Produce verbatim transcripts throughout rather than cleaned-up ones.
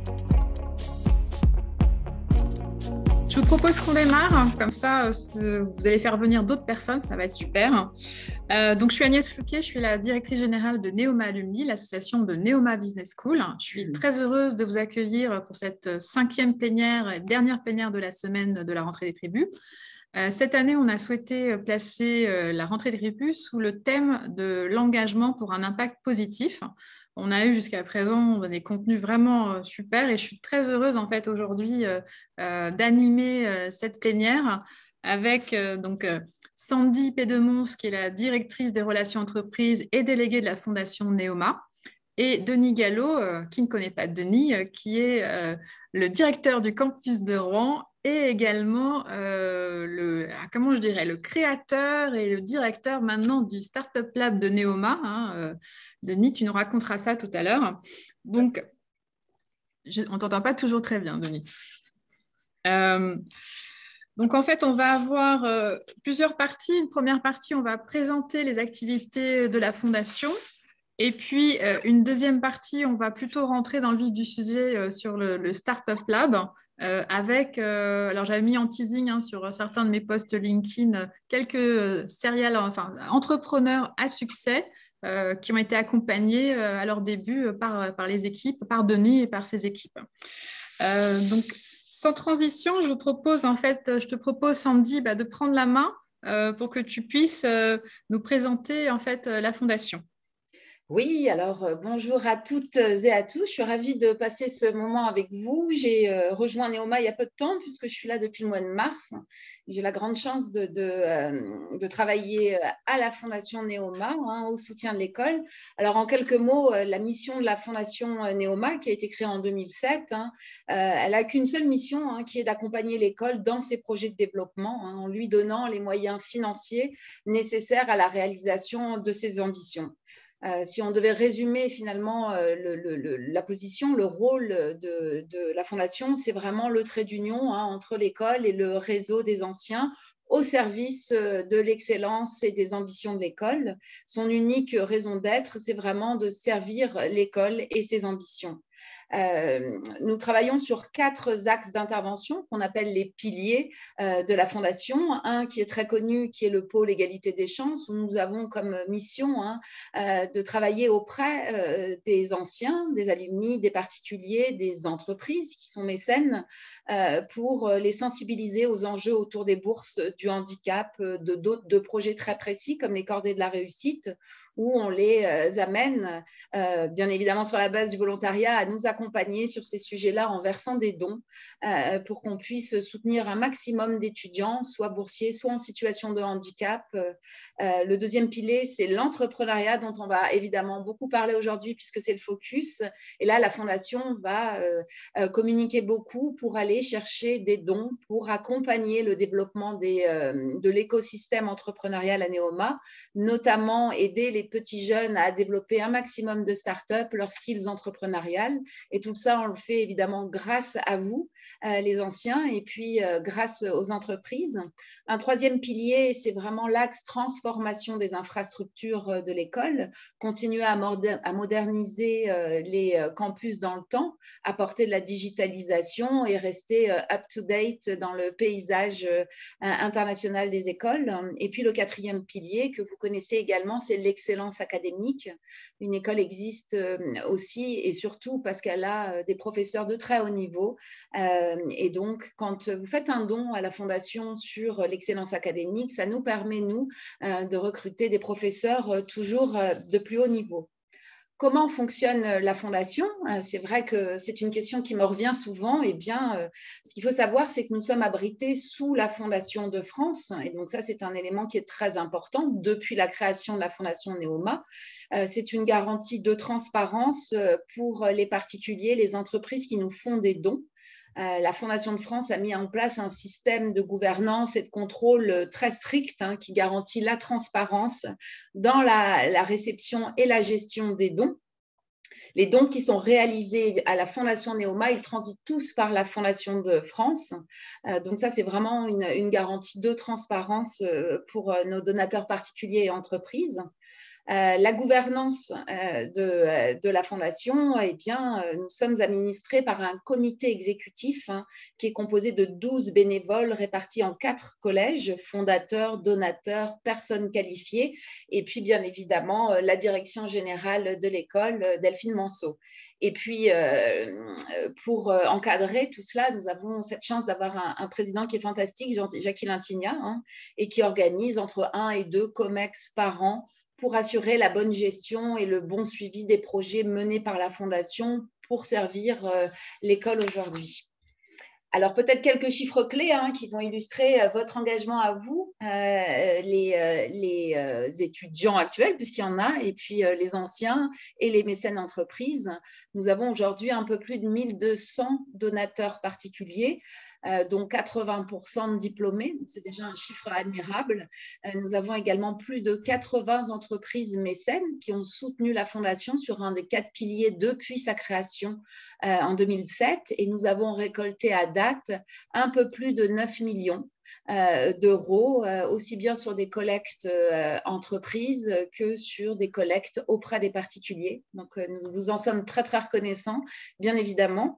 Je vous propose qu'on démarre, comme ça euh, vous allez faire venir d'autres personnes, ça va être super. Euh, donc, je suis Agnès Flouquet, je suis la directrice générale de Neoma Alumni, l'association de Neoma Business School. Je suis très heureuse de vous accueillir pour cette cinquième plénière et dernière plénière de la semaine de la rentrée des tribus. Euh, cette année, on a souhaité placer euh, la rentrée des tribus sous le thème de l'engagement pour un impact positif. On a eu jusqu'à présent des contenus vraiment euh, super et je suis très heureuse en fait aujourd'hui euh, euh, d'animer euh, cette plénière avec euh, donc euh, Sandy Pédemons, qui est la directrice des relations entreprises et déléguée de la fondation Neoma, et Denis Gallo, euh, qui ne connaît pas Denis, euh, qui est euh, le directeur du campus de Rouen et également euh, le, comment je dirais, le créateur et le directeur maintenant du Startup Lab de Neoma. Hein, euh, Denis, tu nous raconteras ça tout à l'heure. Donc, je, on ne t'entend pas toujours très bien, Denis. Euh, donc, en fait, on va avoir euh, plusieurs parties. Une première partie, on va présenter les activités de la fondation. Et puis, euh, une deuxième partie, on va plutôt rentrer dans le vif du sujet euh, sur le, le Startup Lab euh, avec, euh, alors j'avais mis en teasing hein, sur certains de mes posts LinkedIn, quelques euh, serial, enfin, entrepreneurs à succès euh, qui ont été accompagnés euh, à leur début par, par les équipes, par Denis et par ses équipes. Euh, donc, sans transition, je vous propose, en fait, je te propose, Sandy, bah, de prendre la main euh, pour que tu puisses euh, nous présenter, en fait, la fondation. Oui, alors euh, bonjour à toutes et à tous. Je suis ravie de passer ce moment avec vous. J'ai euh, rejoint Neoma il y a peu de temps puisque je suis là depuis le mois de mars. J'ai la grande chance de, de, euh, de travailler à la Fondation Neoma, hein, au soutien de l'école. Alors en quelques mots, euh, la mission de la Fondation Neoma, qui a été créée en deux mille sept, hein, euh, elle n'a qu'une seule mission, hein, qui est d'accompagner l'école dans ses projets de développement, hein, en lui donnant les moyens financiers nécessaires à la réalisation de ses ambitions. Euh, si on devait résumer finalement euh, le, le, la position, le rôle de, de la Fondation, c'est vraiment le trait d'union hein, entre l'école et le réseau des anciens au service de l'excellence et des ambitions de l'école. Son unique raison d'être, c'est vraiment de servir l'école et ses ambitions. Euh, nous travaillons sur quatre axes d'intervention qu'on appelle les piliers euh, de la Fondation. Un qui est très connu, qui est le pôle égalité des chances, où nous avons comme mission hein, euh, de travailler auprès euh, des anciens, des alumni, des particuliers, des entreprises qui sont mécènes, euh, pour les sensibiliser aux enjeux autour des bourses, du handicap, de d'autres de projets très précis comme les cordées de la réussite, où on les amène, euh, bien évidemment sur la base du volontariat, à nous accompagner sur ces sujets-là en versant des dons euh, pour qu'on puisse soutenir un maximum d'étudiants, soit boursiers, soit en situation de handicap. Euh, le deuxième pilier, c'est l'entrepreneuriat dont on va évidemment beaucoup parler aujourd'hui puisque c'est le focus. Et là, la Fondation va euh, euh, communiquer beaucoup pour aller chercher des dons, pour accompagner le développement des, euh, de l'écosystème entrepreneurial à Neoma, notamment aider les petits jeunes à développer un maximum de start-up, leurs skills entrepreneuriales. Et tout ça, on le fait évidemment grâce à vous, euh, les anciens, et puis euh, grâce aux entreprises. Un troisième pilier, c'est vraiment l'axe transformation des infrastructures de l'école, continuer à, à moderniser euh, les campus dans le temps, apporter de la digitalisation et rester euh, up-to-date dans le paysage euh, international des écoles. Et puis le quatrième pilier que vous connaissez également, c'est l'excellence académique. Une école existe aussi et surtout parce qu'elle a des professeurs de très haut niveau. Et donc, quand vous faites un don à la Fondation sur l'excellence académique, ça nous permet, nous, de recruter des professeurs toujours de plus haut niveau. Comment fonctionne la Fondation? C'est vrai que c'est une question qui me revient souvent. Eh bien, ce qu'il faut savoir, c'est que nous sommes abrités sous la Fondation de France. Et donc ça, c'est un élément qui est très important depuis la création de la Fondation Neoma. C'est une garantie de transparence pour les particuliers, les entreprises qui nous font des dons. Euh, la Fondation de France a mis en place un système de gouvernance et de contrôle très strict hein, qui garantit la transparence dans la, la réception et la gestion des dons. Les dons qui sont réalisés à la Fondation Neoma, ils transitent tous par la Fondation de France. Euh, donc ça, c'est vraiment une, une garantie de transparence pour nos donateurs particuliers et entreprises. Euh, la gouvernance euh, de, de la Fondation, eh bien, euh, nous sommes administrés par un comité exécutif hein, qui est composé de douze bénévoles répartis en quatre collèges, fondateurs, donateurs, personnes qualifiées, et puis bien évidemment euh, la direction générale de l'école, euh, Delphine Manceau. Et puis, euh, pour encadrer tout cela, nous avons cette chance d'avoir un, un président qui est fantastique, Jackie Lintigna, hein, et qui organise entre un et deux COMEX par an pour assurer la bonne gestion et le bon suivi des projets menés par la Fondation pour servir euh, l'école aujourd'hui. Alors, peut-être quelques chiffres clés hein, qui vont illustrer euh, votre engagement à vous, euh, les, euh, les euh, étudiants actuels, puisqu'il y en a, et puis euh, les anciens et les mécènes d'entreprise. Nous avons aujourd'hui un peu plus de mille deux cents donateurs particuliers, euh, dont quatre-vingts pour cent de diplômés. C'est déjà un chiffre admirable. Euh, nous avons également plus de quatre-vingts entreprises mécènes qui ont soutenu la Fondation sur un des quatre piliers depuis sa création euh, en deux mille sept. Et nous avons récolté à date un peu plus de neuf millions euh, d'euros, euh, aussi bien sur des collectes euh, entreprises que sur des collectes auprès des particuliers. Donc, euh, nous vous en sommes très, très reconnaissants, bien évidemment.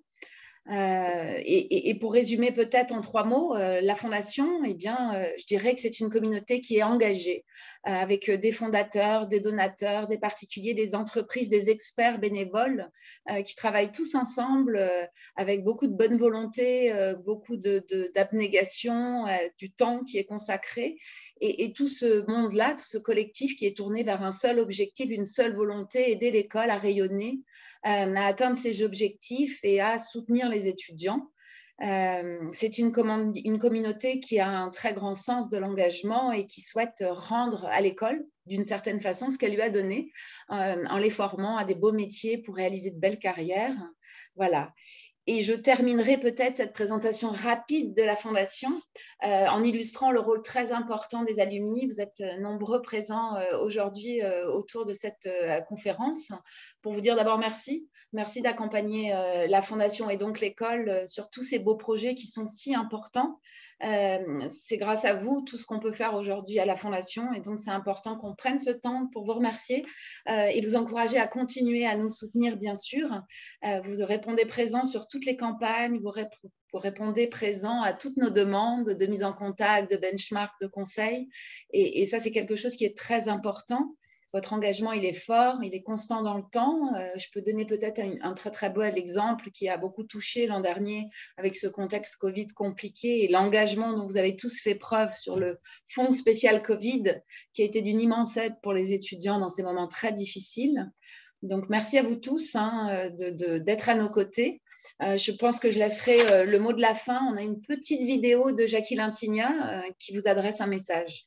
Euh, et, et, et pour résumer peut-être en trois mots, euh, la Fondation, eh bien, euh, je dirais que c'est une communauté qui est engagée euh, avec des fondateurs, des donateurs, des particuliers, des entreprises, des experts bénévoles euh, qui travaillent tous ensemble euh, avec beaucoup de bonne volonté, euh, beaucoup d'abnégation, euh, du temps qui est consacré. Et, et tout ce monde-là, tout ce collectif qui est tourné vers un seul objectif, une seule volonté, aider l'école à rayonner, euh, à atteindre ses objectifs et à soutenir les étudiants. Euh, c'est une, une communauté qui a un très grand sens de l'engagement et qui souhaite rendre à l'école, d'une certaine façon, ce qu'elle lui a donné, euh, en les formant à des beaux métiers pour réaliser de belles carrières. Voilà. Et je terminerai peut-être cette présentation rapide de la Fondation euh, en illustrant le rôle très important des alumni. Vous êtes nombreux présents euh, aujourd'hui euh, autour de cette euh, conférence pour vous dire d'abord merci. Merci d'accompagner euh, la Fondation et donc l'école euh, sur tous ces beaux projets qui sont si importants. Euh, c'est grâce à vous tout ce qu'on peut faire aujourd'hui à la Fondation et donc c'est important qu'on prenne ce temps pour vous remercier euh, et vous encourager à continuer à nous soutenir bien sûr. Euh, vous répondez présent sur toutes les campagnes, vous, rép vous répondez présent à toutes nos demandes de mise en contact, de benchmark, de conseils et, et ça c'est quelque chose qui est très important. Votre engagement, il est fort, il est constant dans le temps. Euh, je peux donner peut-être un, un très, très beau exemple qui a beaucoup touché l'an dernier avec ce contexte Covid compliqué et l'engagement dont vous avez tous fait preuve sur le fonds spécial Covid qui a été d'une immense aide pour les étudiants dans ces moments très difficiles. Donc, merci à vous tous hein, d'être à nos côtés. Euh, je pense que je laisserai euh, le mot de la fin. On a une petite vidéo de Jackie Lintigna euh, qui vous adresse un message.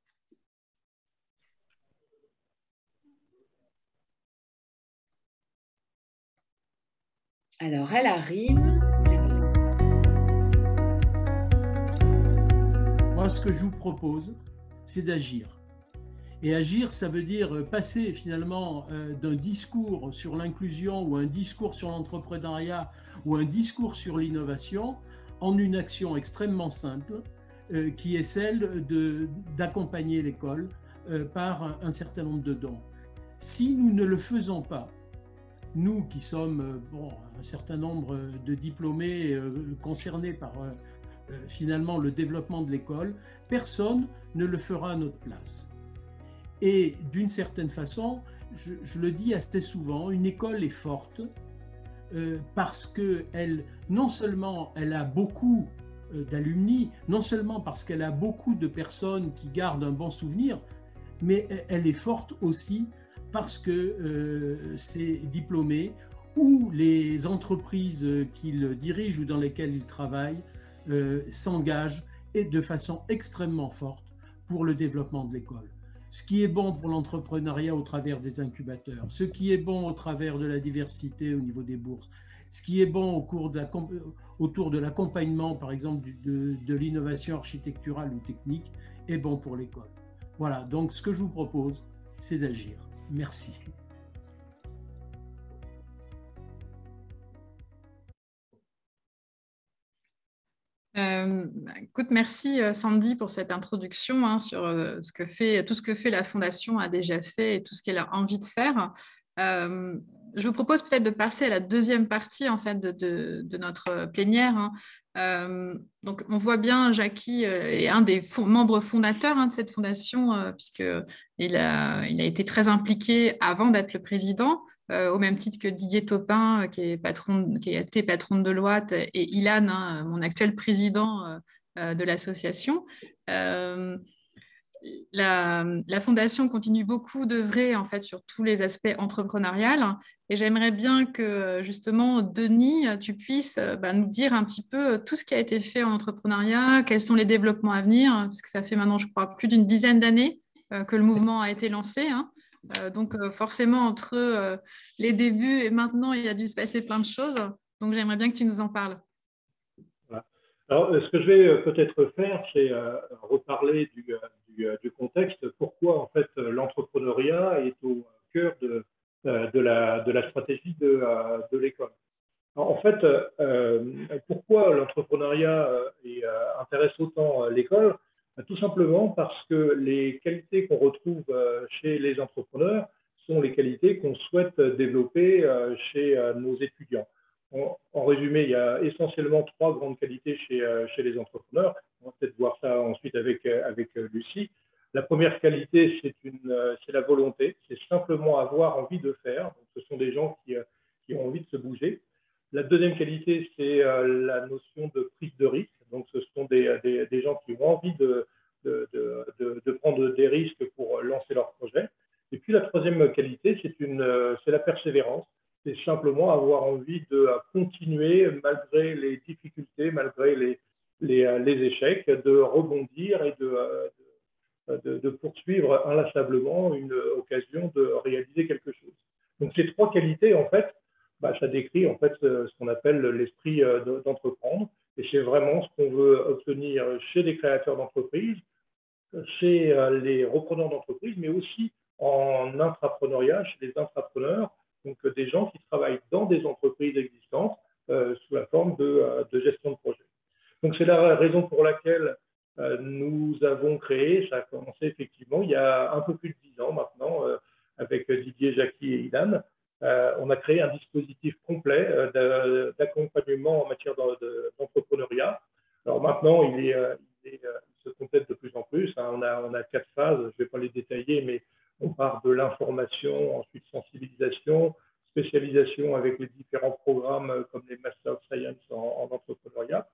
Alors, elle arrive. Moi, ce que je vous propose, c'est d'agir. Et agir, ça veut dire passer finalement euh, d'un discours sur l'inclusion ou un discours sur l'entrepreneuriat ou un discours sur l'innovation en une action extrêmement simple euh, qui est celle d'accompagner l'école euh, par un certain nombre de dons. Si nous ne le faisons pas, nous qui sommes bon, un certain nombre de diplômés euh, concernés par euh, euh, finalement le développement de l'école, personne ne le fera à notre place. Et d'une certaine façon, je, je le dis assez souvent, une école est forte euh, parce qu'elle, non seulement elle a beaucoup euh, d'alumni, non seulement parce qu'elle a beaucoup de personnes qui gardent un bon souvenir, mais elle est forte aussi parce que euh, ces diplômés ou les entreprises qu'ils dirigent ou dans lesquelles ils travaillent euh, s'engagent et de façon extrêmement forte pour le développement de l'école. Ce qui est bon pour l'entrepreneuriat au travers des incubateurs, ce qui est bon au travers de la diversité au niveau des bourses, ce qui est bon au cours de la, autour de l'accompagnement, par exemple, de, de l'innovation architecturale ou technique, est bon pour l'école. Voilà, donc ce que je vous propose, c'est d'agir. Merci. Euh, écoute, merci Sandy pour cette introduction hein, sur euh, ce que fait, tout ce que fait la Fondation a déjà fait et tout ce qu'elle a envie de faire. Euh, je vous propose peut-être de passer à la deuxième partie en fait de, de, de notre plénière. Hein. Euh, donc, on voit bien Jackie euh, est un des fond membres fondateurs hein, de cette fondation euh, puisqu'il a, il a été très impliqué avant d'être le président. Euh, au même titre que Didier Taupin, euh, qui, est patron, qui a été patron de Deloitte, et Ilan, hein, mon actuel président euh, euh, de l'association. Euh, la, la, fondation continue beaucoup d'œuvrer en fait sur tous les aspects entrepreneuriales et j'aimerais bien que justement Denis tu puisses bah, nous dire un petit peu tout ce qui a été fait en entrepreneuriat, quels sont les développements à venir parce que ça fait maintenant je crois plus d'une dizaine d'années euh, que le mouvement a été lancé hein. euh, donc euh, forcément entre euh, les débuts et maintenant il a dû se passer plein de choses donc j'aimerais bien que tu nous en parles. Voilà. Alors ce que je vais peut-être faire c'est euh, reparler du Du, du contexte, pourquoi en fait l'entrepreneuriat est au cœur de, de, la, de la stratégie de, de l'école. En fait, euh, pourquoi l'entrepreneuriat intéresse autant l'école? Tout simplement parce que les qualités qu'on retrouve chez les entrepreneurs sont les qualités qu'on souhaite développer chez nos étudiants. En, en résumé, il y a essentiellement trois grandes qualités chez, chez les entrepreneurs. On va peut-être voir ça ensuite avec, avec Lucie. La première qualité, c'est la volonté. C'est simplement avoir envie de faire. Donc, ce sont des gens qui, qui ont envie de se bouger. La deuxième qualité, c'est la notion de prise de risque. Donc, ce sont des, des, des gens qui ont envie de, de, de, de, de prendre des risques pour lancer leur projet. Et puis, la troisième qualité, c'est la persévérance. C'est simplement avoir envie de continuer malgré les difficultés, malgré les, les, les échecs, de rebondir et de, de, de poursuivre inlassablement une occasion de réaliser quelque chose. Donc ces trois qualités, en fait, bah, ça décrit en fait ce qu'on appelle l'esprit d'entreprendre. Et c'est vraiment ce qu'on veut obtenir chez les créateurs d'entreprises, chez les repreneurs d'entreprises, mais aussi en intrapreneuriat, chez les intrapreneurs, donc des gens qui travaillent dans des entreprises existantes euh, sous la forme de, euh, de gestion de projet. Donc c'est la raison pour laquelle euh, nous avons créé, ça a commencé effectivement il y a un peu plus de dix ans maintenant, euh, avec Didier, Jackie et Ilan, euh, on a créé un dispositif complet euh, d'accompagnement en matière d'entrepreneuriat. Alors maintenant, il, est, il, est, il se complète de plus en plus, hein. on, a, on a quatre phases, je ne vais pas les détailler, mais on part de l'information, ensuite sensibilisation, spécialisation avec les différents programmes comme les Master of Science en, en entrepreneuriat.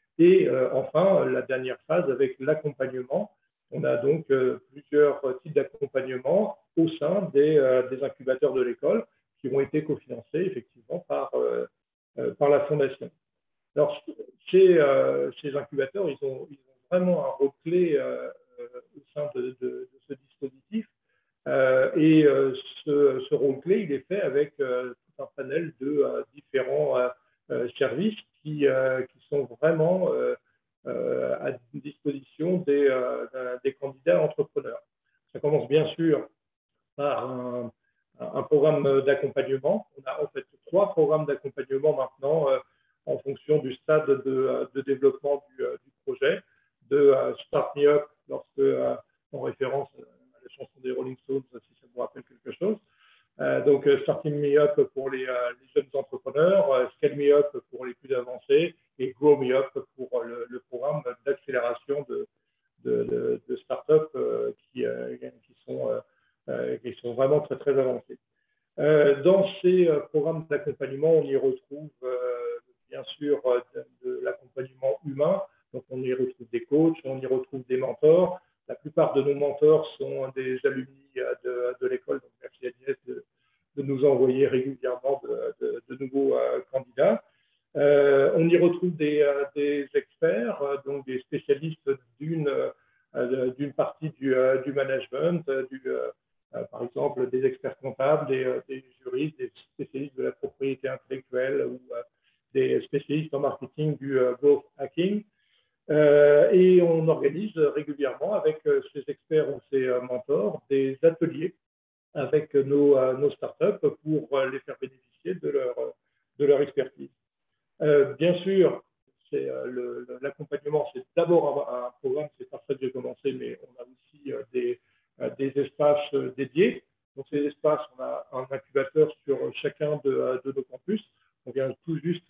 Et euh, enfin, la dernière phase avec l'accompagnement. On a donc euh, plusieurs types d'accompagnement au sein des, euh, des incubateurs de l'école qui ont été cofinancés effectivement par, euh, euh, par la Fondation. Alors, ces, euh, ces incubateurs, ils ont, ils ont vraiment un rôle clé euh, au sein de, de, de ce dispositif. Euh, et euh, ce, ce rôle clé, il est fait avec euh, tout un panel de euh, différents euh, services qui, euh, qui sont vraiment euh, euh, à disposition des, euh, des candidats entrepreneurs. Ça commence bien sûr par un, un programme d'accompagnement. On a en fait trois programmes d'accompagnement maintenant euh, en fonction du stade de, de développement du, du projet, de euh, Start Me Up, lorsque, euh, en référence la chanson des Rolling Stones, si ça vous rappelle quelque chose. Euh, donc, euh, Starting Me Up pour les, euh, les jeunes entrepreneurs, euh, Scale Me Up pour les plus avancés et Grow Me Up pour le, le programme d'accélération de, de, de, de start-up euh, qui, euh, qui, sont, euh, qui sont vraiment très, très avancés. Euh, dans ces euh, programmes d'accompagnement, on y retrouve euh, bien sûr de, de l'accompagnement humain. Donc, on y retrouve des coachs, on y retrouve des mentors. La plupart de nos mentors sont des alumni de, de l'école, donc merci Agnès de, de nous envoyer régulièrement de, de, de nouveaux euh, candidats. Euh, on y retrouve des, euh, des experts, euh, donc des spécialistes d'une euh, d'une partie du, euh, du management, euh, du, euh, par exemple des experts comptables, des, euh, des juristes, des spécialistes de la propriété intellectuelle ou euh, des spécialistes en marketing du euh, growth hacking. Euh, et on organise régulièrement avec euh, ces experts ou ces euh, mentors des ateliers avec nos, euh, nos startups pour euh, les faire bénéficier de leur, de leur expertise. Euh, bien sûr, l'accompagnement, c'est d'abord un, un programme, c'est par ça que j'ai commencé, mais on a aussi euh, des, euh, des espaces euh, dédiés. Donc, ces espaces, on a un incubateur sur chacun de, de nos campus. On vient tout juste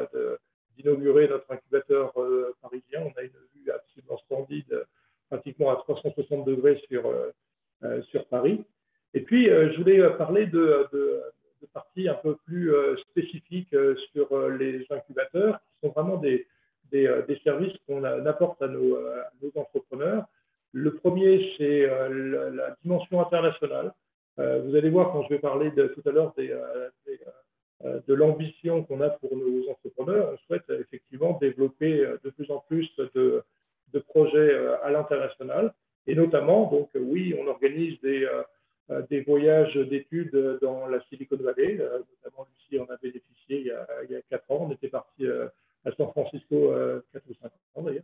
d'inaugurer notre incubateur euh, parisien. On a une vue absolument splendide, pratiquement à trois cent soixante degrés sur, euh, sur Paris. Et puis, euh, je voulais parler de, de, de parties un peu plus euh, spécifiques euh, sur euh, les incubateurs, qui sont vraiment des, des, euh, des services qu'on apporte à nos, à nos entrepreneurs. Le premier, c'est euh, la, la dimension internationale. Euh, vous allez voir quand je vais parler de, tout à l'heure des, euh, des, euh, de l'ambition qu'on a pour nos entrepreneurs. On souhaite euh, effectivement développer euh, de plus en plus de, de projets euh, à l'international. Et notamment, donc oui, on organise des, euh, des voyages d'études dans la Silicon Valley. Euh, notamment, Lucie en a bénéficié il y a, il y a quatre ans. On était parti euh, à San Francisco euh, quatre ou cinq ans d'ailleurs.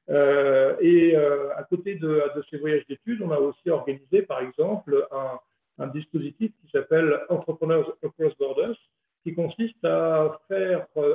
Euh, et euh, à côté de, de ces voyages d'études, on a aussi organisé, par exemple, un, un dispositif qui s'appelle Entrepreneurs Across Borders, qui consiste à faire euh,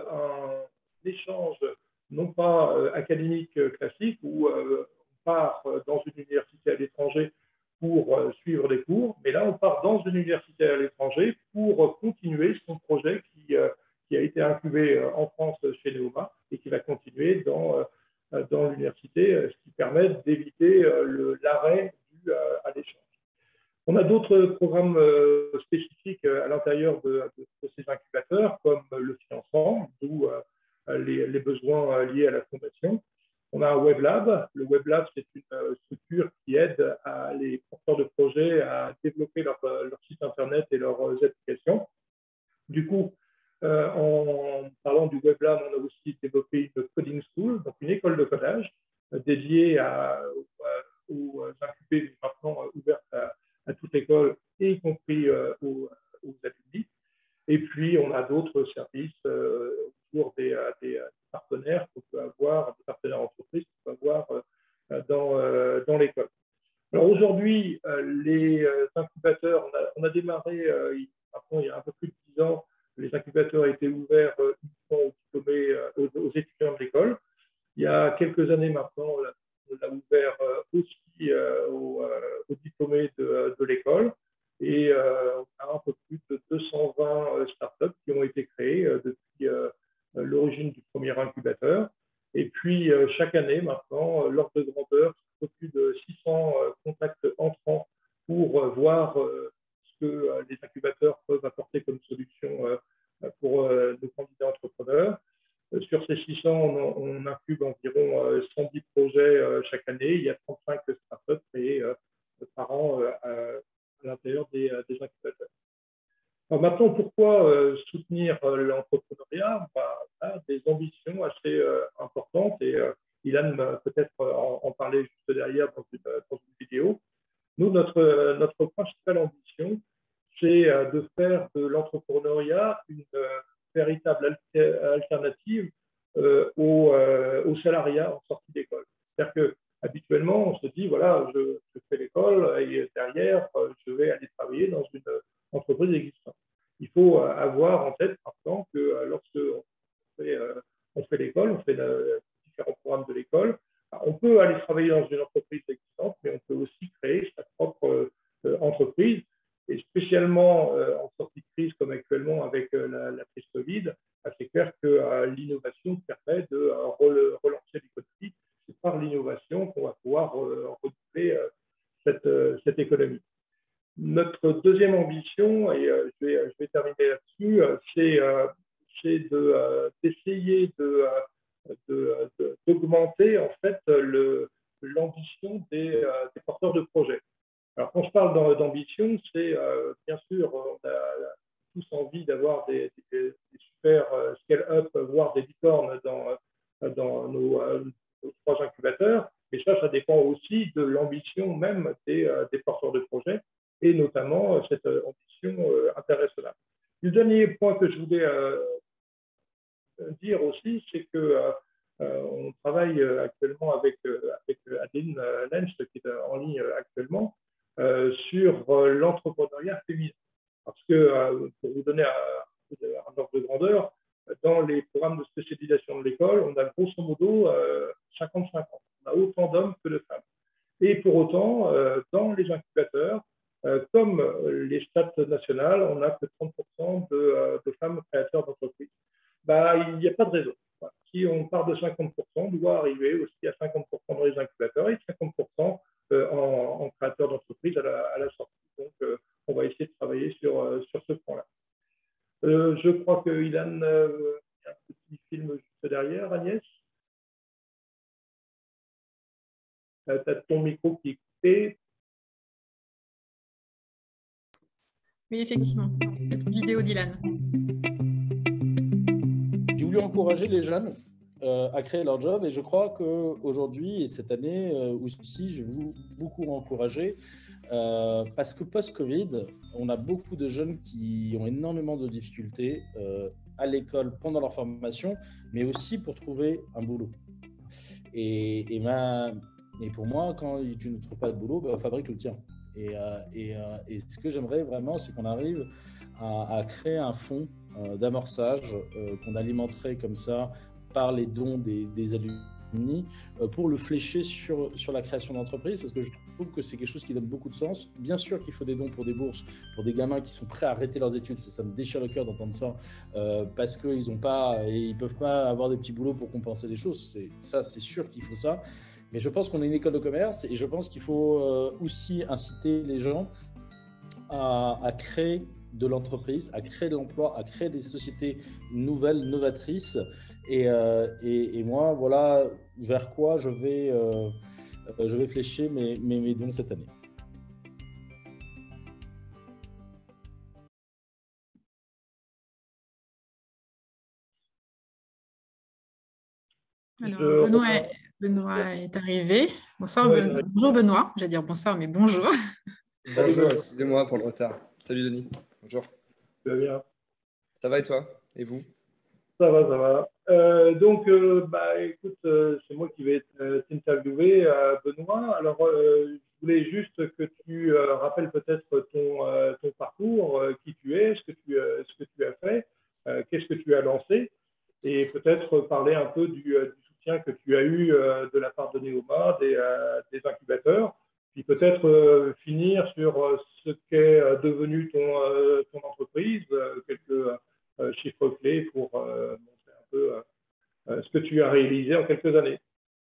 un échange, non pas euh, académique euh, classique, où euh, on part euh, dans une université à l'étranger pour euh, suivre des cours, mais là, on part dans une université à l'étranger pour euh, continuer son projet qui, euh, qui a été incubé euh, en France chez Neoma et qui va continuer dans... Euh, dans l'université, ce qui permet d'éviter l'arrêt dû à, à l'échange. On a d'autres programmes euh, spécifiques à l'intérieur de, de, de ces incubateurs, comme le financement, d'où euh, les, les besoins liés à la fondation. On a un Web Lab. Le Web Lab, c'est une structure qui aide à les porteurs de projets à développer leur, leur site Internet et leurs applications. Du coup, Euh, en parlant du Web Lab, on a aussi développé une coding school, donc une école de codage euh, dédiée à, aux, aux incubés, maintenant euh, ouverte à, à toute l'école, y compris euh, aux, aux adultes. Et puis, on a d'autres services euh, autour des, des partenaires qu'on peut avoir, des partenaires entreprises qu'on peut avoir euh, dans, euh, dans l'école. Alors aujourd'hui, euh, les incubateurs, on a, on a démarré euh, maintenant, il y a un peu plus de dix ans. Les incubateurs étaient ouverts euh, uniquement aux, diplômés, euh, aux, aux étudiants de l'école. Il y a quelques années maintenant, on l'a, on l'a ouvert euh, aussi euh, aux, euh, aux diplômés de, de l'école. Et euh, on a un peu plus de deux cent vingt euh, startups qui ont été créées euh, depuis euh, l'origine du premier incubateur. Et puis, euh, chaque année maintenant, euh, l'ordre de grandeur, c'est plus de six cents euh, contacts entrants pour euh, voir euh, que euh, les incubateurs peuvent apporter comme solution euh, pour euh, nos candidats entrepreneurs. Euh, sur ces six cents, on, on incube environ euh, cent dix projets euh, chaque année. Il y a trente-cinq startups créées euh, par an euh, à, à l'intérieur des, des incubateurs. Alors maintenant, pourquoi euh, soutenir euh, l'entrepreneuriat? Bah, on a des ambitions assez euh, importantes et euh, Ilan va peut-être en, en parler juste derrière dans une, dans une vidéo. Nous, notre, notre principale ambition, c'est de faire de l'entrepreneuriat une euh, véritable alter, alternative euh, au, euh, au salariat en sortie d'école. C'est-à-dire qu'habituellement, on se dit, voilà, je, je fais l'école et derrière, je vais aller travailler dans une entreprise existante. Il faut avoir en tête maintenant que lorsque on fait, euh, on fait l'école, on fait euh, différents programmes de l'école, on peut aller travailler dans une entreprise existante, mais on peut aussi créer sa propre euh, entreprise. Et spécialement euh, en sortie de crise, comme actuellement avec euh, la, la crise Covid, c'est clair que euh, l'innovation permet de euh, relancer l'économie. C'est par l'innovation qu'on va pouvoir euh, renouveler euh, cette, euh, cette économie. Notre deuxième ambition, et euh, je, vais, je vais terminer là-dessus, euh, c'est euh, de, euh, d'essayer de, de, de, d'augmenter en fait l'ambition des, euh, des porteurs de projets. Alors, quand je parle d'ambition, c'est euh, bien sûr, on a tous envie d'avoir des, des, des super euh, scale-up, voire des licornes dans, dans nos, euh, nos trois incubateurs. Et ça, ça dépend aussi de l'ambition même des, euh, des porteurs de projets, et notamment euh, cette euh, ambition euh, internationale. Le dernier point que je voulais euh, dire aussi, c'est que euh, on travaille actuellement avec, avec Adeline Lenz, qui est en ligne actuellement, Euh, sur euh, l'entrepreneuriat féminin. Parce que, euh, pour vous donner un, un ordre de grandeur, dans les programmes de spécialisation de l'école, on a grosso modo euh, cinquante-cinq ans. On a autant d'hommes que de femmes. Et pour autant, euh, dans les incubateurs, euh, comme les stats nationales, on n'a que trente pour cent de, euh, de femmes créateurs d'entreprises. Bah, il n'y a pas de raison. Voilà. Si on part de cinquante pour cent, on doit arriver aussi à cinquante pour cent dans les incubateurs et cinquante pour cent euh, en, en créateurs d'entreprises à la, à la sortie. Donc, euh, on va essayer de travailler sur, euh, sur ce point-là. Euh, je crois que Ilan, euh, il y a un petit film juste derrière, Agnès. Euh, tu as ton micro qui est coupé. Oui, effectivement. Cette vidéo d'Ilan. J'ai voulu encourager les jeunes euh, à créer leur job et je crois qu'aujourd'hui et cette année euh, aussi, je vais vous beaucoup encourager euh, parce que post-Covid, on a beaucoup de jeunes qui ont énormément de difficultés euh, à l'école pendant leur formation, mais aussi pour trouver un boulot. Et, et, ma, et pour moi, quand tu ne trouves pas de boulot, bah, fabrique le tien. Et, euh, et, euh, et ce que j'aimerais vraiment, c'est qu'on arrive à, à créer un fonds euh, d'amorçage euh, qu'on alimenterait comme ça par les dons des, des alumni euh, pour le flécher sur, sur la création d'entreprises parce que je trouve que c'est quelque chose qui donne beaucoup de sens. Bien sûr qu'il faut des dons pour des bourses, pour des gamins qui sont prêts à arrêter leurs études. Ça, ça me déchire le cœur d'entendre ça euh, parce qu'ils ont pas, et ils peuvent pas avoir des petits boulots pour compenser les choses. C'est, ça, c'est sûr qu'il faut ça. Mais je pense qu'on est une école de commerce et je pense qu'il faut euh, aussi inciter les gens à, à créer de l'entreprise, à créer de l'emploi, à créer des sociétés nouvelles, novatrices. Et, euh, et, et moi, voilà vers quoi je vais, euh, je vais flécher mes, mes, mes dons cette année. Alors, Benoît est, Benoît est arrivé. Bonsoir, ouais, Benoît. Bonjour Benoît. J'allais dire bonsoir, mais bonjour. Bonjour, excusez-moi pour le retard. Salut Denis. Bonjour. Tu vas bien? Ça va et toi? Et vous? Ça va, ça va. Euh, donc, euh, bah, écoute, euh, c'est moi qui vais euh, t'interviewer, euh, Benoît. Alors, euh, je voulais juste que tu euh, rappelles peut-être ton, euh, ton parcours, euh, qui tu es, ce que tu, euh, ce que tu as fait, euh, qu'est-ce que tu as lancé, et peut-être parler un peu du, euh, du soutien que tu as eu euh, de la part de Neoma, des, euh, des incubateurs, puis peut-être euh, finir sur euh, ce qu'est euh, devenu ton, euh, ton entreprise, euh, quelques euh, chiffres clés pour euh, montrer un peu euh, ce que tu as réalisé en quelques années.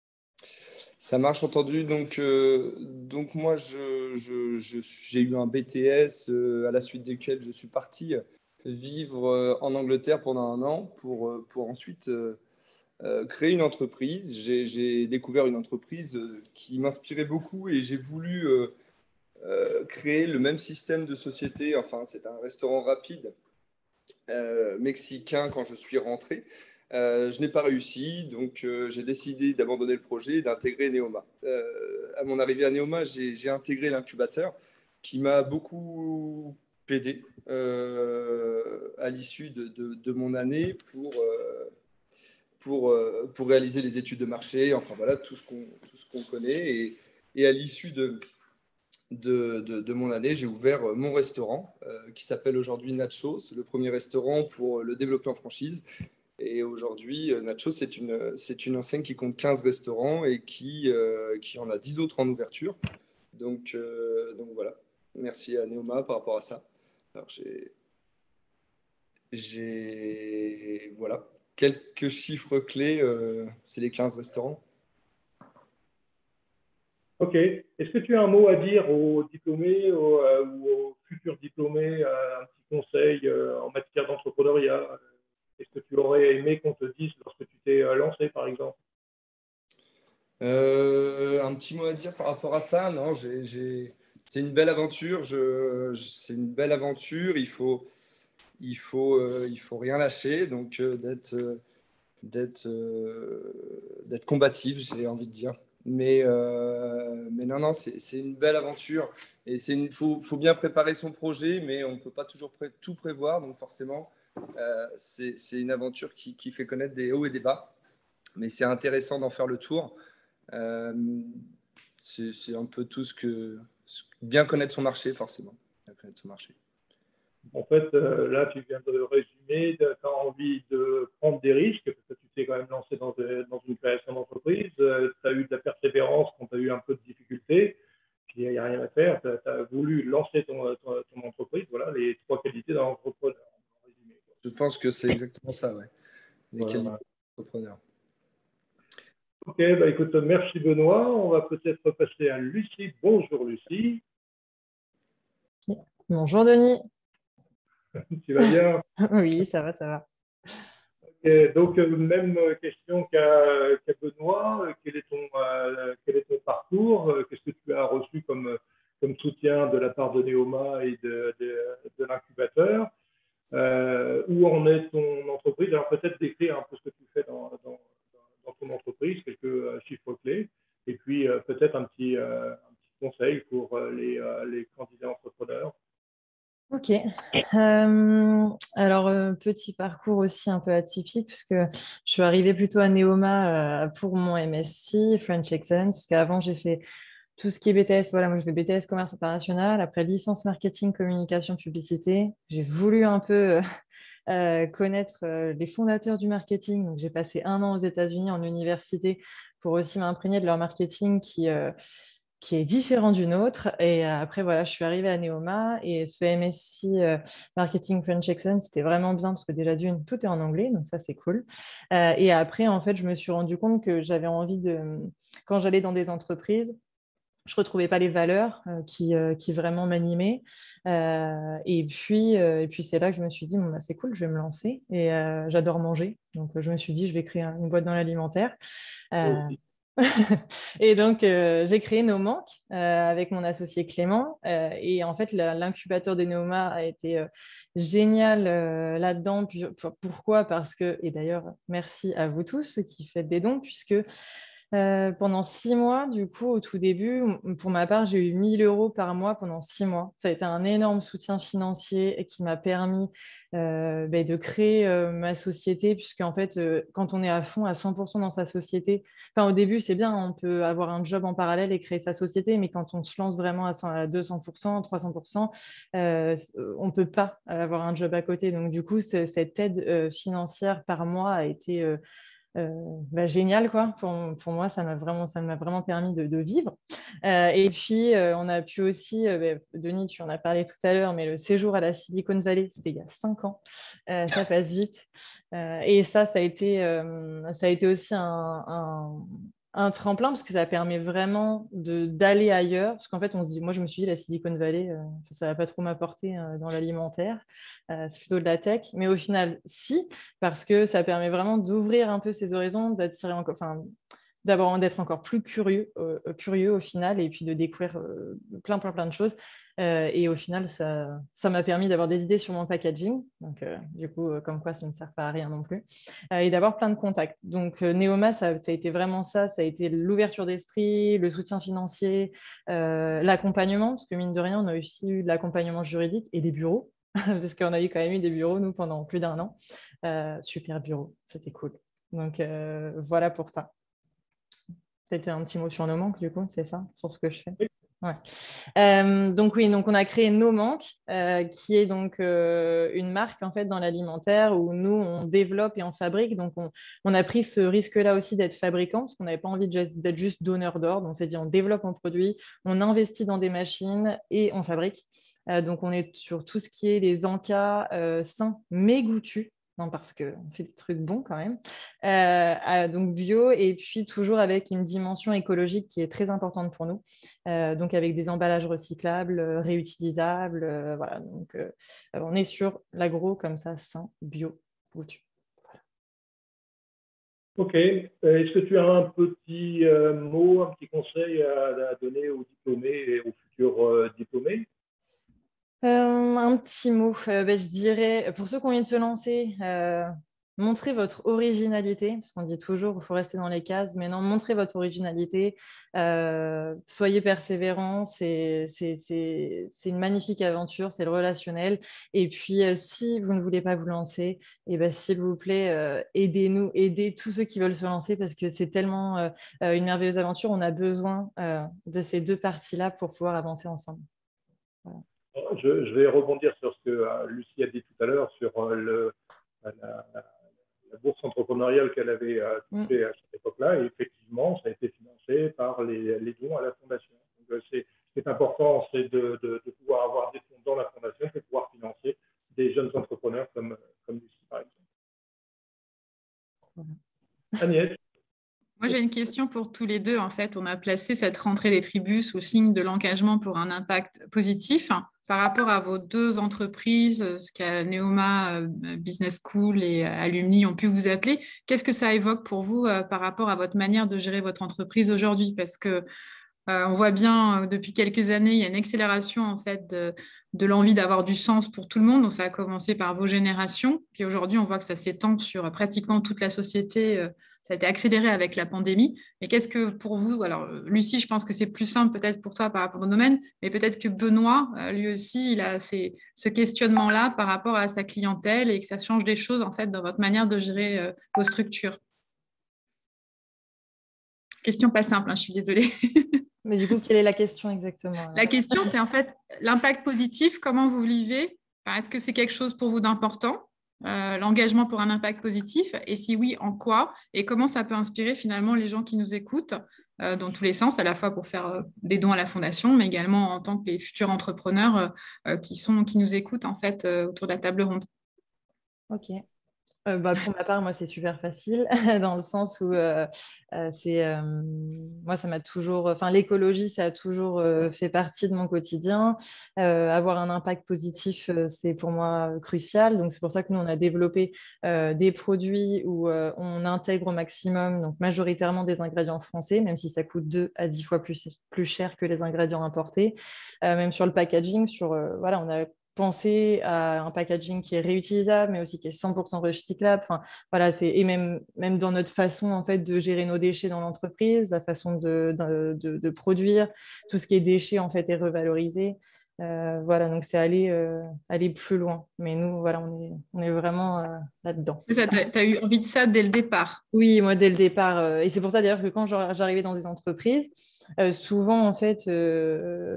Ça marche, entendu. Donc, euh, donc moi, je, je, je, j'ai eu un B T S euh, à la suite duquel je suis parti vivre euh, en Angleterre pendant un an pour, euh, pour ensuite euh, euh, créer une entreprise. J'ai, j'ai découvert une entreprise euh, qui m'inspirait beaucoup et j'ai voulu euh, euh, créer le même système de société. Enfin, c'est un restaurant rapide euh, mexicain quand je suis rentré. Euh, je n'ai pas réussi, donc euh, j'ai décidé d'abandonner le projet et d'intégrer Neoma. Euh, à mon arrivée à Neoma, j'ai, j'ai intégré l'incubateur qui m'a beaucoup aidé euh, à l'issue de, de, de mon année pour, euh, pour, euh, pour réaliser les études de marché, enfin voilà, tout ce qu'on, tout ce qu'on connaît. Et, et à l'issue de, de, de, de mon année, j'ai ouvert mon restaurant euh, qui s'appelle aujourd'hui Nachos, le premier restaurant pour le développer en franchise. Et aujourd'hui, Nachos, c'est une, c'est une enseigne qui compte quinze restaurants et qui, euh, qui en a dix autres en ouverture. Donc, euh, donc voilà, merci à Neoma par rapport à ça. Alors, j'ai, j'ai voilà, quelques chiffres clés, euh, c'est les quinze restaurants. Ok. Est-ce que tu as un mot à dire aux diplômés aux, euh, ou aux futurs diplômés, euh, un petit conseil euh, en matière d'entrepreneuriat? Qu'est-ce que tu aurais aimé qu'on te dise lorsque tu t'es lancé, par exemple? euh, Un petit mot à dire par rapport à ça? Non, j'ai, j'ai... c'est une belle aventure. Je... C'est une belle aventure. Il faut, il faut, euh, il faut rien lâcher. Donc euh, d'être, euh, d'être, euh, d'être combatif, j'ai envie de dire. Mais, euh, mais non, non, c'est, c'est une belle aventure. Et c'est une, faut, faut bien préparer son projet, mais on ne peut pas toujours pré- tout prévoir. Donc forcément, euh, c'est, c'est une aventure qui, qui fait connaître des hauts et des bas. Mais c'est intéressant d'en faire le tour. Euh, c'est, c'est un peu tout ce que… Bien connaître son marché, forcément. Bien connaître son marché. En fait, euh, là, tu viens de résumer, tu as envie de prendre des risques, parce que tu t'es quand même lancé dans, de, dans une création d'entreprise, euh, tu as eu de la persévérance quand tu as eu un peu de difficultés, puis il n'y a rien à faire, tu as, as voulu lancer ton, ton, ton, entreprise, voilà les trois qualités d'un entrepreneur. Je pense que c'est exactement ça, ouais. Les voilà, qualités d'entrepreneur. Ok, bah écoute, merci Benoît. On va peut-être passer à Lucie. Bonjour Lucie. Bonjour Denis. Tu vas bien? Oui, ça va, ça va. Okay, donc, même question qu'à qu'à Benoît. Quel est ton, euh, quel est ton parcours? Qu'est-ce que tu as reçu comme, comme soutien de la part de Neoma et de, de, de l'incubateur? euh, Où en est ton entreprise? Alors, peut-être décrire un peu ce que tu fais dans, dans, dans ton entreprise, quelques chiffres clés, et puis euh, peut-être un petit, euh, un petit conseil pour euh, les, euh, les candidats entrepreneurs. Ok. Euh, alors, euh, petit parcours aussi un peu atypique, puisque je suis arrivée plutôt à Neoma euh, pour mon M S C, French Excellence, parce qu'avant, j'ai fait tout ce qui est B T S. Voilà, moi, je fais B T S Commerce International, après licence Marketing, Communication, Publicité. J'ai voulu un peu euh, euh, connaître euh, les fondateurs du marketing. Donc, j'ai passé un an aux États-Unis en université pour aussi m'imprégner de leur marketing qui... euh, qui est différent du nôtre. Et euh, après, voilà, je suis arrivée à Neoma et ce M S C euh, Marketing French Excellence, c'était vraiment bien parce que déjà d'une, tout est en anglais, donc ça, c'est cool. Euh, et après, en fait, je me suis rendu compte que j'avais envie de, quand j'allais dans des entreprises, je ne retrouvais pas les valeurs euh, qui, euh, qui vraiment m'animaient. Euh, et puis, euh, et puis c'est là que je me suis dit, bon, bah, c'est cool, je vais me lancer. Et euh, j'adore manger. Donc, je me suis dit, je vais créer une boîte dans l'alimentaire. Euh, et donc, euh, j'ai créé No Manque euh, avec mon associé Clément. Euh, et en fait, l'incubateur des Neoma a été euh, génial euh, là-dedans. Pourquoi? Parce que, et d'ailleurs, merci à vous tous ceux qui faites des dons, puisque euh, pendant six mois, du coup, au tout début, pour ma part, j'ai eu mille euros par mois pendant six mois. Ça a été un énorme soutien financier qui m'a permis euh, ben, de créer euh, ma société, puisque en fait, euh, quand on est à fond, à cent pour cent dans sa société, enfin, au début, c'est bien, on peut avoir un job en parallèle et créer sa société, mais quand on se lance vraiment à, cent, à deux cents pour cent, trois cents pour cent, euh, on ne peut pas avoir un job à côté. Donc, du coup, cette aide euh, financière par mois a été... Euh, Euh, bah, génial quoi. Pour, pour moi, ça m'a vraiment, ça m'a vraiment permis de, de vivre. Euh, et puis, euh, on a pu aussi, euh, bah, Denis, tu en as parlé tout à l'heure, mais le séjour à la Silicon Valley, c'était il y a cinq ans. Euh, ça passe vite. Euh, et ça, ça a été, euh, ça a été aussi un, un, un tremplin parce que ça permet vraiment de, d'aller ailleurs. Parce qu'en fait, on se dit, moi, je me suis dit, la Silicon Valley, euh, ça ne va pas trop m'apporter euh, dans l'alimentaire. Euh, c'est plutôt de la tech. Mais au final, si, parce que ça permet vraiment d'ouvrir un peu ses horizons, d'attirer encore, enfin, d'abord d'être encore plus curieux, euh, curieux au final, et puis de découvrir euh, plein, plein, plein de choses. Euh, et au final, ça, ça m'a permis d'avoir des idées sur mon packaging. Donc, euh, du coup, euh, comme quoi, ça ne sert pas à rien non plus. Euh, et d'avoir plein de contacts. Donc, euh, Neoma, ça, ça a été vraiment ça. Ça a été l'ouverture d'esprit, le soutien financier, euh, l'accompagnement, parce que mine de rien, on a aussi eu de l'accompagnement juridique et des bureaux. Parce qu'on a eu quand même eu des bureaux, nous, pendant plus d'un an. Euh, super bureau, c'était cool. Donc, euh, voilà pour ça. Peut-être un petit mot sur nos manques, du coup, c'est ça, sur ce que je fais. Ouais. Euh, donc oui, donc on a créé No Manque, euh, qui est donc euh, une marque en fait dans l'alimentaire où nous on développe et on fabrique. Donc on, on a pris ce risque-là aussi d'être fabricant parce qu'on n'avait pas envie d'être juste donneur d'ordre. On s'est dit on développe un produit, on investit dans des machines et on fabrique. Euh, donc on est sur tout ce qui est les encas euh, sains mais goûtus. Non, parce qu'on fait des trucs bons quand même. Euh, donc bio et puis toujours avec une dimension écologique qui est très importante pour nous. Euh, donc avec des emballages recyclables, euh, réutilisables. Euh, voilà, donc euh, on est sur l'agro comme ça, sain, bio, goûtu. Voilà. Ok. Est-ce que tu as un petit euh, mot, un petit conseil à, à donner aux diplômés et aux futurs euh, diplômés? Euh, un petit mot, euh, ben, je dirais, pour ceux qui ont envie de se lancer, euh, montrez votre originalité, parce qu'on dit toujours qu'il faut rester dans les cases, mais non, montrez votre originalité, euh, soyez persévérants, c'est une magnifique aventure, c'est le relationnel. Et puis, euh, si vous ne voulez pas vous lancer, eh ben, s'il vous plaît, euh, aidez-nous, aidez tous ceux qui veulent se lancer, parce que c'est tellement euh, une merveilleuse aventure, on a besoin euh, de ces deux parties-là pour pouvoir avancer ensemble. Voilà. Je, je vais rebondir sur ce que euh, Lucie a dit tout à l'heure sur euh, le, la, la, la bourse entrepreneuriale qu'elle avait euh, touchée mm. à cette époque-là. Et effectivement, ça a été financé par les, les dons à la fondation. Donc, euh, c'est, ce qui est important, c'est de, de, de pouvoir avoir des fonds dans la fondation pour pouvoir financer des jeunes entrepreneurs comme, comme Lucie, par exemple. Agnès. Moi, j'ai une question pour tous les deux. En fait, on a placé cette rentrée des tribus sous signe de l'engagement pour un impact positif. Par rapport à vos deux entreprises, ce qu'à Neoma Business School et Alumni ont pu vous appeler, qu'est-ce que ça évoque pour vous euh, par rapport à votre manière de gérer votre entreprise aujourd'hui? Parce que euh, on voit bien euh, depuis quelques années, il y a une accélération en fait de, de l'envie d'avoir du sens pour tout le monde. Donc, ça a commencé par vos générations. Puis aujourd'hui, on voit que ça s'étend sur pratiquement toute la société. Euh, ça a été accéléré avec la pandémie. Mais qu'est-ce que pour vous, alors Lucie, je pense que c'est plus simple peut-être pour toi par rapport au domaine, mais peut-être que Benoît, lui aussi, il a ces, ce questionnement-là par rapport à sa clientèle et que ça change des choses en fait dans votre manière de gérer euh, vos structures. Question pas simple, hein, je suis désolée. Mais du coup, quelle est la question exactement? La question, c'est en fait l'impact positif, comment vous vivez? Enfin, est-ce que c'est quelque chose pour vous d'important? Euh, l'engagement pour un impact positif, et si oui, en quoi, et comment ça peut inspirer finalement les gens qui nous écoutent euh, dans tous les sens, à la fois pour faire euh, des dons à la fondation, mais également en tant que les futurs entrepreneurs euh, qui, sont, qui nous écoutent en fait euh, autour de la table ronde. Ok. Euh, bah, pour ma part, moi, c'est super facile dans le sens où euh, euh, c'est, euh, moi, ça m'a toujours, enfin, l'écologie, ça a toujours euh, fait partie de mon quotidien. Euh, avoir un impact positif, euh, c'est pour moi crucial. Donc, c'est pour ça que nous, on a développé euh, des produits où euh, on intègre au maximum, donc majoritairement des ingrédients français, même si ça coûte deux à dix fois plus, plus cher que les ingrédients importés. Euh, même sur le packaging, sur, euh, voilà, on a penser à un packaging qui est réutilisable, mais aussi qui est cent pour cent recyclable. Enfin, voilà, c'est, et même, même dans notre façon en fait, de gérer nos déchets dans l'entreprise, la façon de, de, de, de produire, tout ce qui est déchets en fait, est revalorisé. Euh, voilà, donc c'est aller, euh, aller plus loin. Mais nous, voilà, on est, on est vraiment euh, là-dedans. C'est ça, tu as eu envie de ça dès le départ? Oui, moi, dès le départ. Euh, et c'est pour ça d'ailleurs que quand j'arrivais dans des entreprises, euh, souvent, en fait, euh,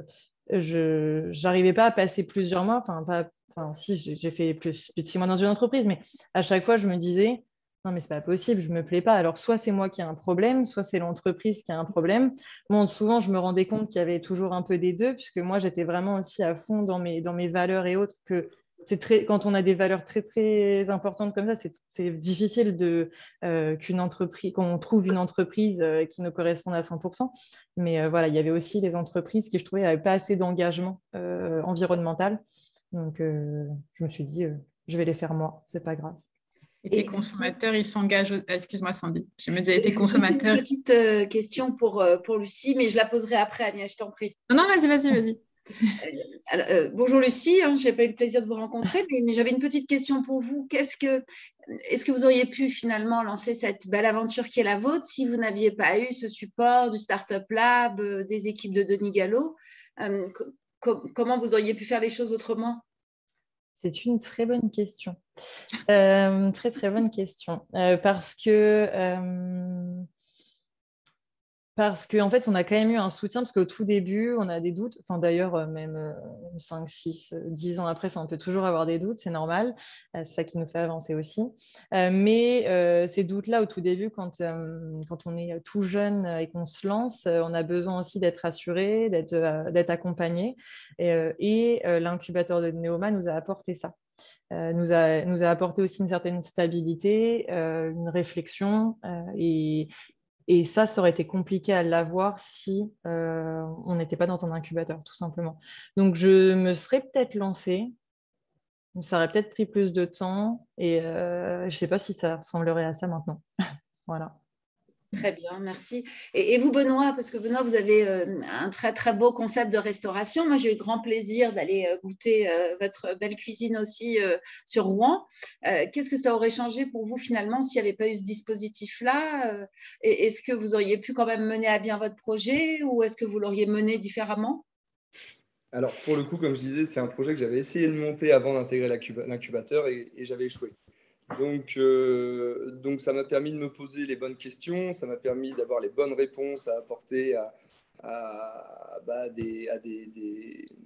je n'arrivais pas à passer plusieurs mois. Enfin, pas, enfin si, j'ai fait plus, plus de six mois dans une entreprise, mais à chaque fois, je me disais, non, mais c'est pas possible, je me plais pas. Alors, soit c'est moi qui ai un problème, soit c'est l'entreprise qui a un problème. Bon, souvent, je me rendais compte qu'il y avait toujours un peu des deux, puisque moi, j'étais vraiment aussi à fond dans mes, dans mes valeurs et autres, que c'est très, quand on a des valeurs très, très importantes comme ça, c'est, c'est difficile de, euh, qu'une entreprise, qu'on trouve une entreprise euh, qui nous corresponde à cent pour cent. Mais euh, voilà, il y avait aussi les entreprises qui, je trouvais, n'avaient pas assez d'engagement euh, environnemental. Donc, euh, je me suis dit, euh, je vais les faire moi, c'est pas grave. Et tes consommateurs, ils s'engagent. Excuse-moi, Sandy. Je me disais, tes consommateurs. C'est une petite euh, question pour, euh, pour Lucie, mais je la poserai après, Agnès, je t'en prie. Non, non, vas-y, vas-y, vas-y. Alors, euh, bonjour Lucie, hein, je n'ai pas eu le plaisir de vous rencontrer, mais, mais j'avais une petite question pour vous. Qu'est-ce que, est-ce que vous auriez pu finalement lancer cette belle aventure qui est la vôtre si vous n'aviez pas eu ce support du Startup Lab, euh, des équipes de Denis Gallo euh, co- Comment vous auriez pu faire les choses autrement? C'est une très bonne question. Euh, très, très bonne question. Euh, parce que... Euh... Parce qu'en fait, on a quand même eu un soutien, parce qu'au tout début, on a des doutes. Enfin, d'ailleurs, même cinq, six, dix ans après, enfin, on peut toujours avoir des doutes, c'est normal. C'est ça qui nous fait avancer aussi. Mais euh, ces doutes-là, au tout début, quand, euh, quand on est tout jeune et qu'on se lance, on a besoin aussi d'être rassuré, d'être, euh, d'être accompagné. Et, euh, et euh, l'incubateur de Neoma nous a apporté ça. Euh, nous, a, nous a apporté aussi une certaine stabilité, euh, une réflexion euh, et, Et ça, ça aurait été compliqué à l'avoir si euh, on n'était pas dans un incubateur, tout simplement. Donc, je me serais peut-être lancée. Ça aurait peut-être pris plus de temps. Et euh, je ne sais pas si ça ressemblerait à ça maintenant. Voilà. Très bien, merci. Et, et vous, Benoît, parce que Benoît, vous avez euh, un très, très beau concept de restauration. Moi, j'ai eu le grand plaisir d'aller euh, goûter euh, votre belle cuisine aussi euh, sur Rouen. Euh, qu'est-ce que ça aurait changé pour vous, finalement, s'il n'y avait pas eu ce dispositif-là euh, et, est-ce que vous auriez pu quand même mener à bien votre projet ou est-ce que vous l'auriez mené différemment? Alors, pour le coup, comme je disais, c'est un projet que j'avais essayé de monter avant d'intégrer l'incubateur et, et j'avais échoué. Donc, euh, donc, ça m'a permis de me poser les bonnes questions, ça m'a permis d'avoir les bonnes réponses à apporter à, à, bah, des, à des, des,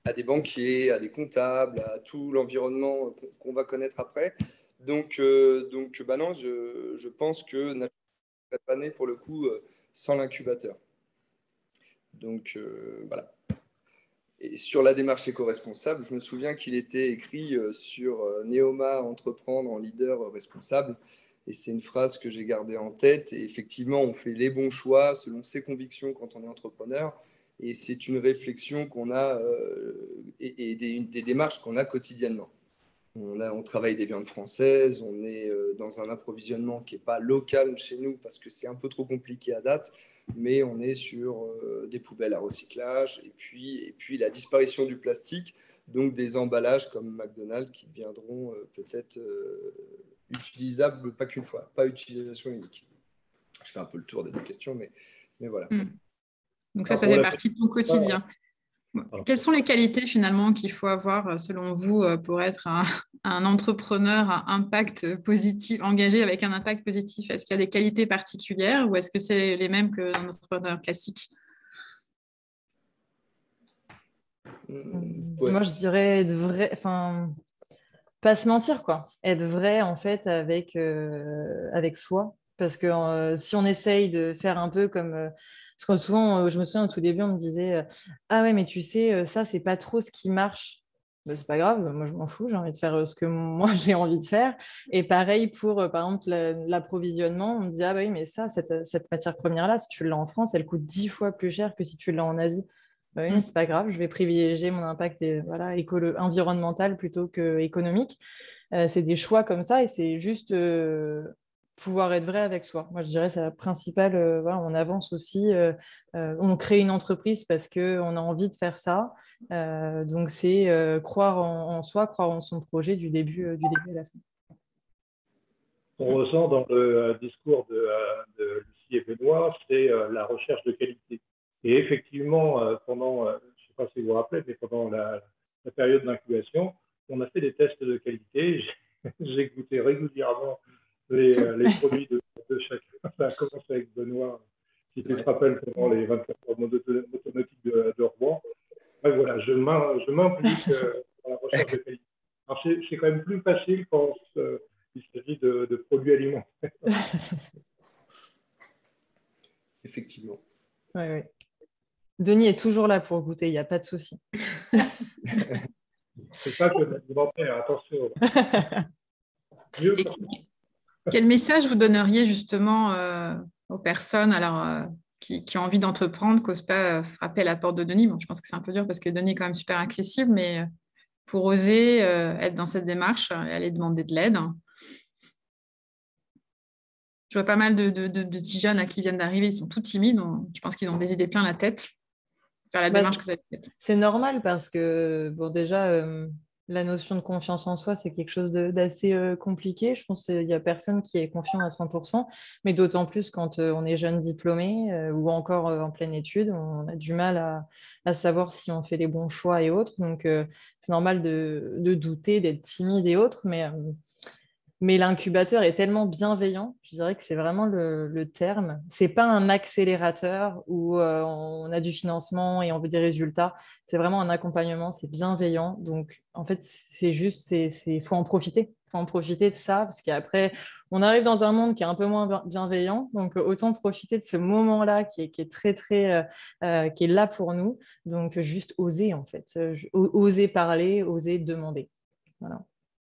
à des banquiers, à des comptables, à tout l'environnement qu'on va connaître après. Donc, euh, donc bah non, je, je pense que Nature ne serait pas né pour le coup euh, sans l'incubateur. Donc euh, voilà. Et sur la démarche éco-responsable, je me souviens qu'il était écrit euh, sur euh, Neoma, entreprendre en leader responsable. Et c'est une phrase que j'ai gardée en tête. Et effectivement, on fait les bons choix selon ses convictions quand on est entrepreneur. Et c'est une réflexion qu'on a euh, et, et des, des démarches qu'on a quotidiennement. On, a, on travaille des viandes françaises, on est euh, dans un approvisionnement qui n'est pas local chez nous parce que c'est un peu trop compliqué à date, mais on est sur euh, des poubelles à recyclage et puis, et puis la disparition du plastique, donc des emballages comme McDonald's qui deviendront euh, peut-être euh, utilisables, pas qu'une fois, pas utilisation unique. Je fais un peu le tour des deux questions, mais, mais voilà. Mmh. Donc ça, ça fait partie de ton quotidien. Quelles sont les qualités finalement qu'il faut avoir selon vous pour être un, un entrepreneur à impact positif, engagé avec un impact positif? Est-ce qu'il y a des qualités particulières ou est-ce que c'est les mêmes qu'un entrepreneur classique? Ouais. Moi, je dirais être vrai, enfin, pas se mentir, quoi. Être vrai en fait avec, euh, avec soi. Parce que euh, si on essaye de faire un peu comme... Euh, parce que souvent, euh, je me souviens au tout début, on me disait euh, ah ouais, mais tu sais, euh, ça, c'est pas trop ce qui marche. Ben, c'est pas grave, moi, je m'en fous, j'ai envie de faire euh, ce que moi, j'ai envie de faire. Et pareil pour, euh, par exemple, la- l'approvisionnement, on me dit ah bah oui, mais ça, cette, cette matière première-là, si tu l'as en France, elle coûte dix fois plus cher que si tu l'as en Asie. Bah oui, mais c'est pas grave, je vais privilégier mon impact et, voilà, écolo- environnemental plutôt qu'économique. Euh, c'est des choix comme ça et c'est juste euh, pouvoir être vrai avec soi. Moi, je dirais c'est la principale. Euh, voilà, on avance aussi, euh, euh, on crée une entreprise parce qu'on a envie de faire ça. Euh, donc, c'est euh, croire en, en soi, croire en son projet du début, euh, du début à la fin. On ressent dans le euh, discours de, euh, de Lucie et Benoît, c'est euh, la recherche de qualité. Et effectivement, euh, pendant, euh, je ne sais pas si vous vous rappelez, mais pendant la, la période d'incubation, on a fait des tests de qualité. J'ai goûté régulièrement les, euh, les produits de, de chacun. Ça a commencé avec Benoît, si tu te rappelles, pendant les vingt-quatre heures motonautiques de, de Rouen. Ouais, voilà, je m'implique euh, dans la recherche de qualité. Alors, c'est quand même plus facile quand euh, il s'agit de, de produits alimentaires. Effectivement. Oui, oui. Denis est toujours là pour goûter, il n'y a pas de souci. C'est pas que l'alimentaire, attention. Mieux que... Quel message vous donneriez justement euh, aux personnes alors, euh, qui, qui ont envie d'entreprendre, qui n'osent pas frapper à la porte de Denis? Bon, je pense que c'est un peu dur parce que Denis est quand même super accessible, mais pour oser euh, être dans cette démarche et aller demander de l'aide. Je vois pas mal de, de, de, de petits jeunes à qui viennent d'arriver, ils sont tout timides. On, je pense qu'ils ont des idées plein la tête. Faire la bah, démarche que vous avez faite. C'est normal parce que, bon, déjà, euh, la notion de confiance en soi, c'est quelque chose d'assez euh, compliqué. Je pense qu'il n'y a personne qui est confiant à cent pour cent, mais d'autant plus quand euh, on est jeune diplômé euh, ou encore euh, en pleine étude, on a du mal à, à savoir si on fait les bons choix et autres. Donc, euh, c'est normal de, de douter, d'être timide et autres, mais... Euh, Mais l'incubateur est tellement bienveillant, je dirais que c'est vraiment le, le terme. C'est pas un accélérateur où euh, on a du financement et on veut des résultats. C'est vraiment un accompagnement, c'est bienveillant. Donc, en fait, c'est juste, c'est, c'est, faut en profiter. Faut en profiter de ça parce qu'après, on arrive dans un monde qui est un peu moins bienveillant. Donc, autant profiter de ce moment-là qui est, qui est très, très, euh, euh, qui est là pour nous. Donc, juste oser, en fait. Euh, oser parler, oser demander. Voilà.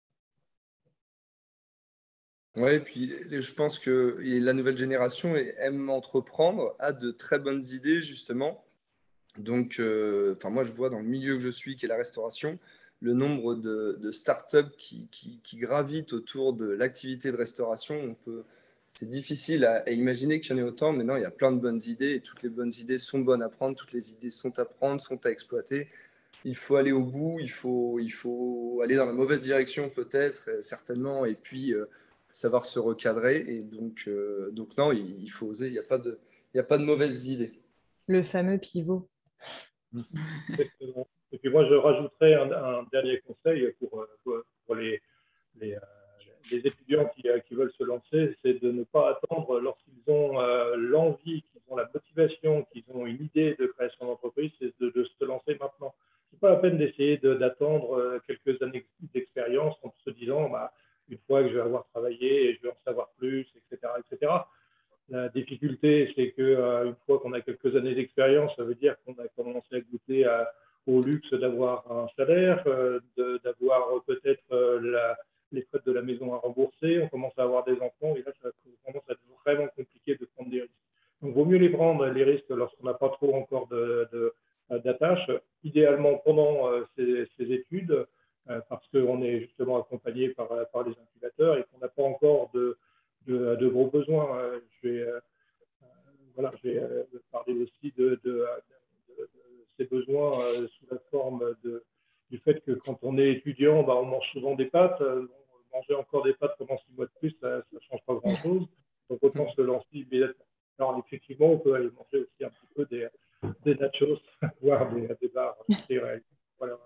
Oui, et puis je pense que la nouvelle génération aime entreprendre, a de très bonnes idées justement. Donc, euh, enfin, moi je vois dans le milieu que je suis, qui est la restauration, le nombre de, de startups qui, qui, qui gravitent autour de l'activité de restauration. On peut, c'est difficile à, à imaginer qu'il y en ait autant, mais non, il y a plein de bonnes idées et toutes les bonnes idées sont bonnes à prendre, toutes les idées sont à prendre, sont à exploiter. Il faut aller au bout, il faut, il faut aller dans la mauvaise direction peut-être, certainement, et puis euh, savoir se recadrer. Et donc, euh, donc non, il, il faut oser, il n'y a pas de, il n'y a pas de mauvaises idées. Le fameux pivot. Exactement. Et puis moi, je rajouterais un, un dernier conseil pour, pour, pour les, les, euh, les étudiants qui, qui veulent se lancer, c'est de ne pas attendre lorsqu'ils ont euh, l'envie, qu'ils ont la motivation, qu'ils ont une idée de création d'entreprise, c'est de, de se lancer maintenant. Ce n'est pas la peine d'essayer de, d'attendre euh, quelques années d'expérience en se disant, bah, une fois que je vais avoir travaillé, je vais en savoir plus, et cetera, et cetera. La difficulté, c'est qu'une euh, fois qu'on a quelques années d'expérience, ça veut dire qu'on a commencé à goûter à, au luxe d'avoir un salaire, euh, de, d'avoir peut-être euh, la, les frais de la maison à rembourser, on commence à avoir des enfants, et là, ça commence à être vraiment compliqué de prendre des risques. Donc, il vaut mieux les prendre, les risques, lorsqu'on n'a pas trop encore de, de, d'attache, idéalement pendant euh, ces, ces études, euh, parce qu'on est justement accompagné par, par les incubateurs et qu'on n'a pas encore de, de, de gros besoins. Je vais, euh, voilà, je vais euh, parler aussi de, de, de, de ces besoins euh, sous la forme de, du fait que quand on est étudiant, bah, on mange souvent des pâtes. Euh, manger encore des pâtes pendant six mois de plus, ça ne change pas grand-chose. Donc autant se lancer immédiatement. Alors effectivement, on peut aller manger aussi un petit peu des, des nachos, voire des, des bars céréales. Voilà.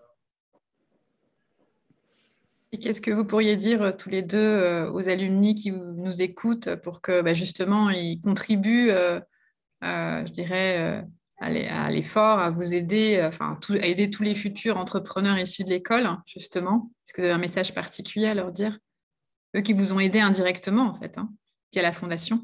Et qu'est-ce que vous pourriez dire euh, tous les deux euh, aux alumni qui nous écoutent pour que bah, justement ils contribuent, euh, euh, je dirais, euh, à l'effort, à vous aider, euh, enfin tout, à aider tous les futurs entrepreneurs issus de l'école, justement. Est-ce que vous avez un message particulier à leur dire? Eux qui vous ont aidé indirectement, en fait, hein, via la fondation.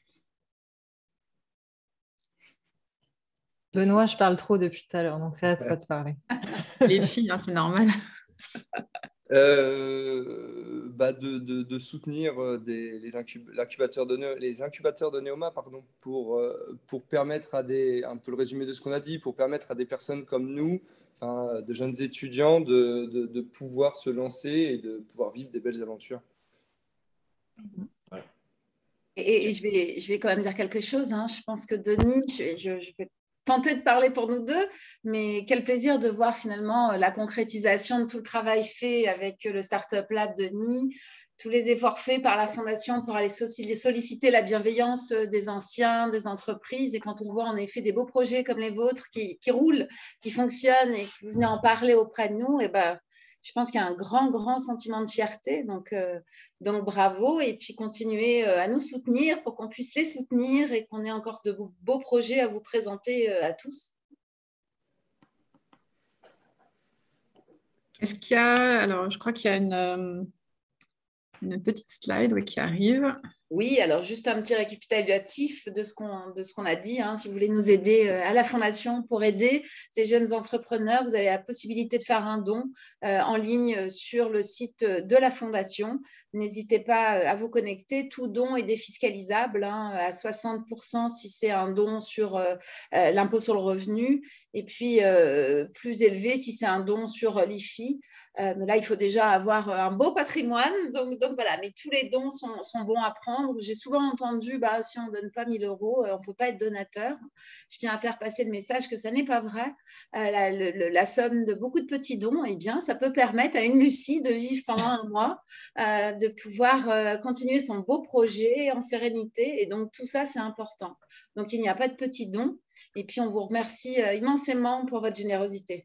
Benoît, je parle trop depuis tout à l'heure, donc c'est à toi de parler. Les filles, hein, c'est normal. Euh, bah de, de, de soutenir des, les, incub, l'incubateur de, les incubateurs de Neoma pardon, pour, pour permettre à des, un peu le résumé de ce qu'on a dit, pour permettre à des personnes comme nous, enfin, de jeunes étudiants, de, de, de pouvoir se lancer et de pouvoir vivre des belles aventures. Ouais. Et, et je, vais, je vais quand même dire quelque chose. Hein. Je pense que Denis, je, je, je vais tenter de parler pour nous deux, mais quel plaisir de voir finalement la concrétisation de tout le travail fait avec le Startup Lab de Denis, tous les efforts faits par la Fondation pour aller solliciter la bienveillance des anciens, des entreprises. Et quand on voit en effet des beaux projets comme les vôtres qui, qui roulent, qui fonctionnent et que vous venez en parler auprès de nous, et ben, je pense qu'il y a un grand, grand sentiment de fierté. Donc, euh, donc bravo. Et puis, continuez à nous soutenir pour qu'on puisse les soutenir et qu'on ait encore de beaux, beaux projets à vous présenter euh, à tous. Est-ce qu'il y a... Alors, je crois qu'il y a une, une petite slide oui, qui arrive. Oui, alors juste un petit récapitulatif de ce qu'on de ce qu'on a dit. Hein. Si vous voulez nous aider à la Fondation pour aider ces jeunes entrepreneurs, vous avez la possibilité de faire un don euh, en ligne sur le site de la Fondation. N'hésitez pas à vous connecter. Tout don est défiscalisable hein, à soixante pour cent si c'est un don sur euh, l'impôt sur le revenu et puis euh, plus élevé si c'est un don sur l'I F I. Euh, mais là, il faut déjà avoir un beau patrimoine. Donc, donc voilà, mais tous les dons sont, sont bons à prendre. J'ai souvent entendu, bah, si on ne donne pas mille euros, euh, on ne peut pas être donateur. Je tiens à faire passer le message que ça n'est pas vrai. Euh, la, le, la somme de beaucoup de petits dons, eh bien, ça peut permettre à une Lucie de vivre pendant un mois, euh, de pouvoir euh, continuer son beau projet en sérénité. Et donc, tout ça, c'est important. Donc, il n'y a pas de petits dons. Et puis, on vous remercie euh, immensément pour votre générosité.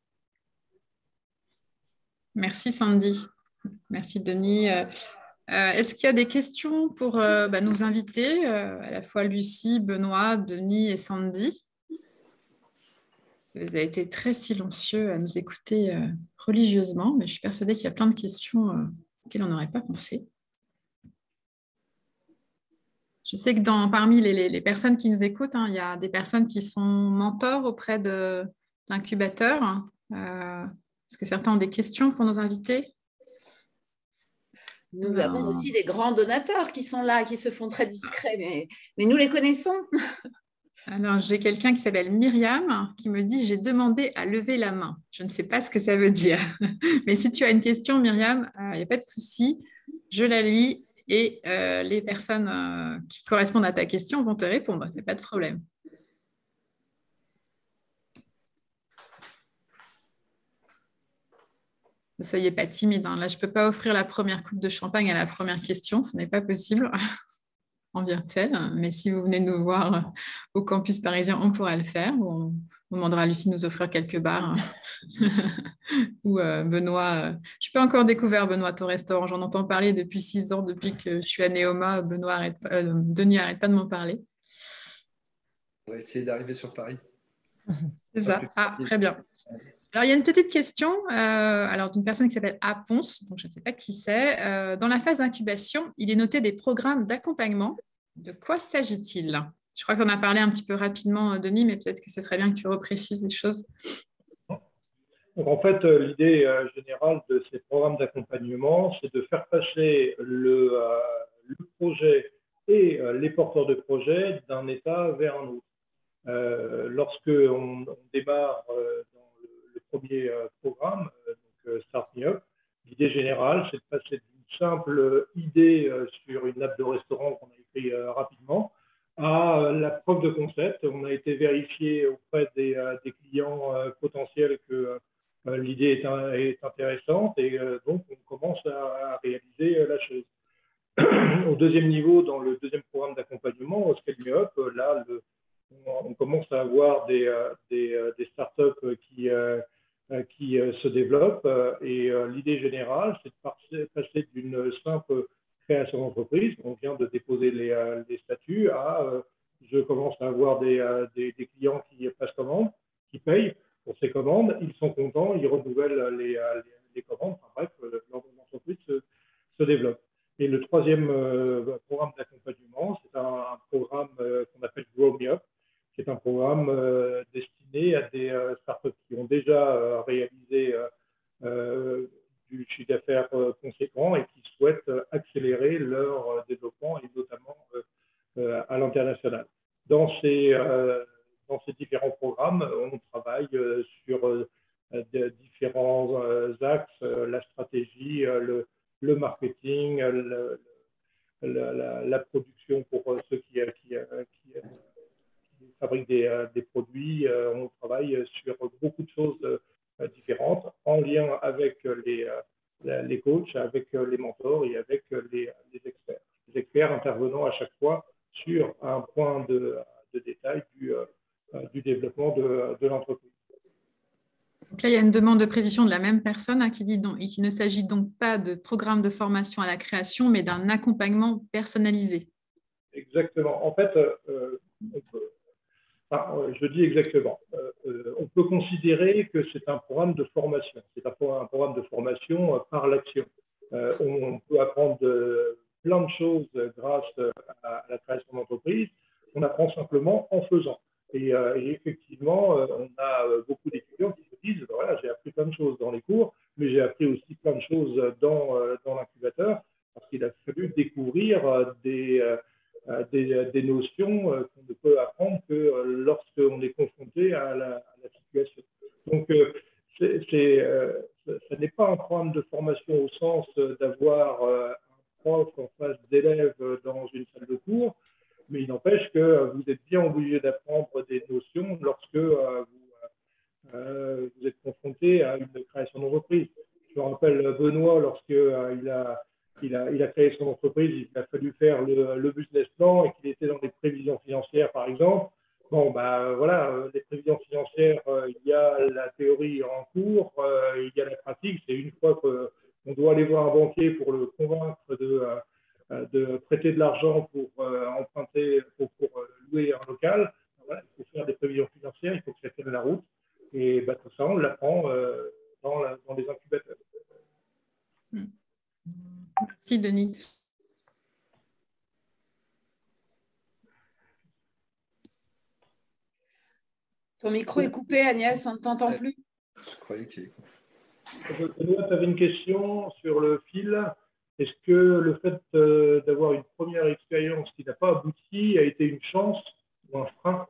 Merci Sandy. Merci Denis. Euh, euh, est-ce qu'il y a des questions pour euh, bah, nos invités, euh, à la fois Lucie, Benoît, Denis et Sandy? Vous avez été très silencieux à nous écouter euh, religieusement, mais je suis persuadée qu'il y a plein de questions euh, auxquelles on n'aurait pas pensé. Je sais que dans, parmi les, les, les personnes qui nous écoutent, hein, il y a des personnes qui sont mentors auprès de l'incubateur. Euh, Est-ce que certains ont des questions pour nos invités? Nous non. avons aussi des grands donateurs qui sont là, qui se font très discrets, mais, mais nous les connaissons. Alors, j'ai quelqu'un qui s'appelle Myriam qui me dit « J'ai demandé à lever la main ». Je ne sais pas ce que ça veut dire. Mais si tu as une question, Myriam, il n'y a pas de souci. Je la lis et euh, les personnes euh, qui correspondent à ta question vont te répondre. Ce n'est pas de problème. Ne soyez pas timide. Hein. Là, je ne peux pas offrir la première coupe de champagne à la première question. Ce n'est pas possible en virtuel. Mais si vous venez nous voir au campus parisien, on pourra le faire. On, on demandera à Lucie de nous offrir quelques bars. Ou euh, Benoît. Euh, je n'ai pas encore découvert, Benoît, ton restaurant. J'en entends parler depuis six ans, depuis que je suis à Neoma. Benoît arrête, euh, Denis n'arrête pas de m'en parler. On va essayer d'arriver sur Paris. C'est ça. Ah, très bien. Alors, il y a une petite question euh, alors d'une personne qui s'appelle A. Ponce, donc je ne sais pas qui c'est. Euh, dans la phase d'incubation, il est noté des programmes d'accompagnement. De quoi s'agit-il? Je crois qu'on a parlé un petit peu rapidement, euh, Denis, mais peut-être que ce serait bien que tu reprécises les choses. Donc, en fait, euh, l'idée euh, générale de ces programmes d'accompagnement, c'est de faire passer le, euh, le projet et euh, les porteurs de projet d'un état vers un autre. Euh, lorsque on, on démarre euh, dans le, le premier euh, programme, euh, donc euh, Start Me Up, l'idée générale, c'est de passer d'une simple idée euh, sur une app de restaurant qu'on a écrit euh, rapidement à euh, la preuve de concept. On a été vérifié auprès des, euh, des clients euh, potentiels que euh, l'idée est, un, est, intéressante et euh, donc on commence à, à réaliser euh, la chose. Au deuxième niveau, dans le deuxième programme d'accompagnement, au Scale Me Up, là, le, on commence à avoir des, euh, des, euh, des startups qui, euh, qui euh, se développent et euh, l'idée générale, c'est de passer d'une simple création d'entreprise, on vient de déposer les, euh, les statuts, à euh, je commence à avoir des, euh, des, des clients qui passent commande, qui payent pour ces commandes, ils sont contents, ils renouvellent les, les, les commandes, enfin, bref, l'entreprise se, se développe. Et le troisième euh, programme d'accompagnement, c'est un, un programme euh, qu'on appelle Grow Me Up, qui est un programme euh, destiné à des euh, startups qui ont déjà euh, réalisé euh, euh, du chiffre d'affaires euh, conséquent et qui souhaitent euh, accélérer leur euh, développement et notamment euh, euh, à l'international. Dans ces, euh, dans ces différents programmes, on travaille euh, sur euh, de différents euh, axes, euh, la stratégie, euh, le le marketing, le, le, la, la production pour ceux qui, qui, qui, qui fabriquent des, des produits. On travaille sur beaucoup de choses différentes en lien avec les, les coachs, avec les mentors et avec les, les experts. Les experts intervenant à chaque fois sur un point de, de détail du, du développement de, de l'entreprise. Donc là, il y a une demande de précision de la même personne hein, qui dit donc, qu'il ne s'agit donc pas de programme de formation à la création, mais d'un accompagnement personnalisé. Exactement. En fait, euh, on peut, enfin, je dis exactement. Euh, on peut considérer que c'est un programme de formation. C'est un, un programme de formation euh, par l'action. Euh, on, on peut apprendre de, plein de choses grâce à, à la création d'entreprise. On apprend simplement en faisant. Et, euh, et effectivement, euh, on a euh, beaucoup d'étudiants qui se disent, voilà, j'ai appris plein de choses dans les cours, mais j'ai appris aussi plein de choses dans, euh, dans l'incubateur, parce qu'il a fallu découvrir euh, des, euh, des, des notions euh, qu'on ne peut apprendre que euh, lorsqu'on est confronté à la, à la situation. Donc, euh, c'est, c'est, euh, ce n'est pas un programme de formation au sens d'avoir euh, un prof en face d'élèves dans une salle de cours, mais il n'empêche que vous êtes bien obligé d'apprendre des notions lorsque euh, vous, euh, vous êtes confronté à une création d'entreprise. Je me rappelle Benoît, lorsqu'il euh, a, il a, il a créé son entreprise, il a fallu faire le, le business plan et qu'il était dans les prévisions financières, par exemple. Bon, bah voilà, les prévisions financières, euh, il y a la théorie en cours, euh, il y a la pratique. C'est une fois qu'on doit aller voir un banquier pour le convaincre de... Euh, de prêter de l'argent pour euh, emprunter, pour, pour euh, louer un local. Voilà, il faut faire des prévisions financières, il faut que ça tienne la route. Et bah, tout ça, on l'apprend euh, dans, la, dans les incubateurs. Merci, Denis. Ton micro est coupé, Agnès, on ne t'entend plus. Je croyais qu'il est coupé. Benoît, tu avais une question sur le fil. Est-ce que le fait euh, d'avoir une première expérience qui n'a pas abouti a été une chance ou un frein?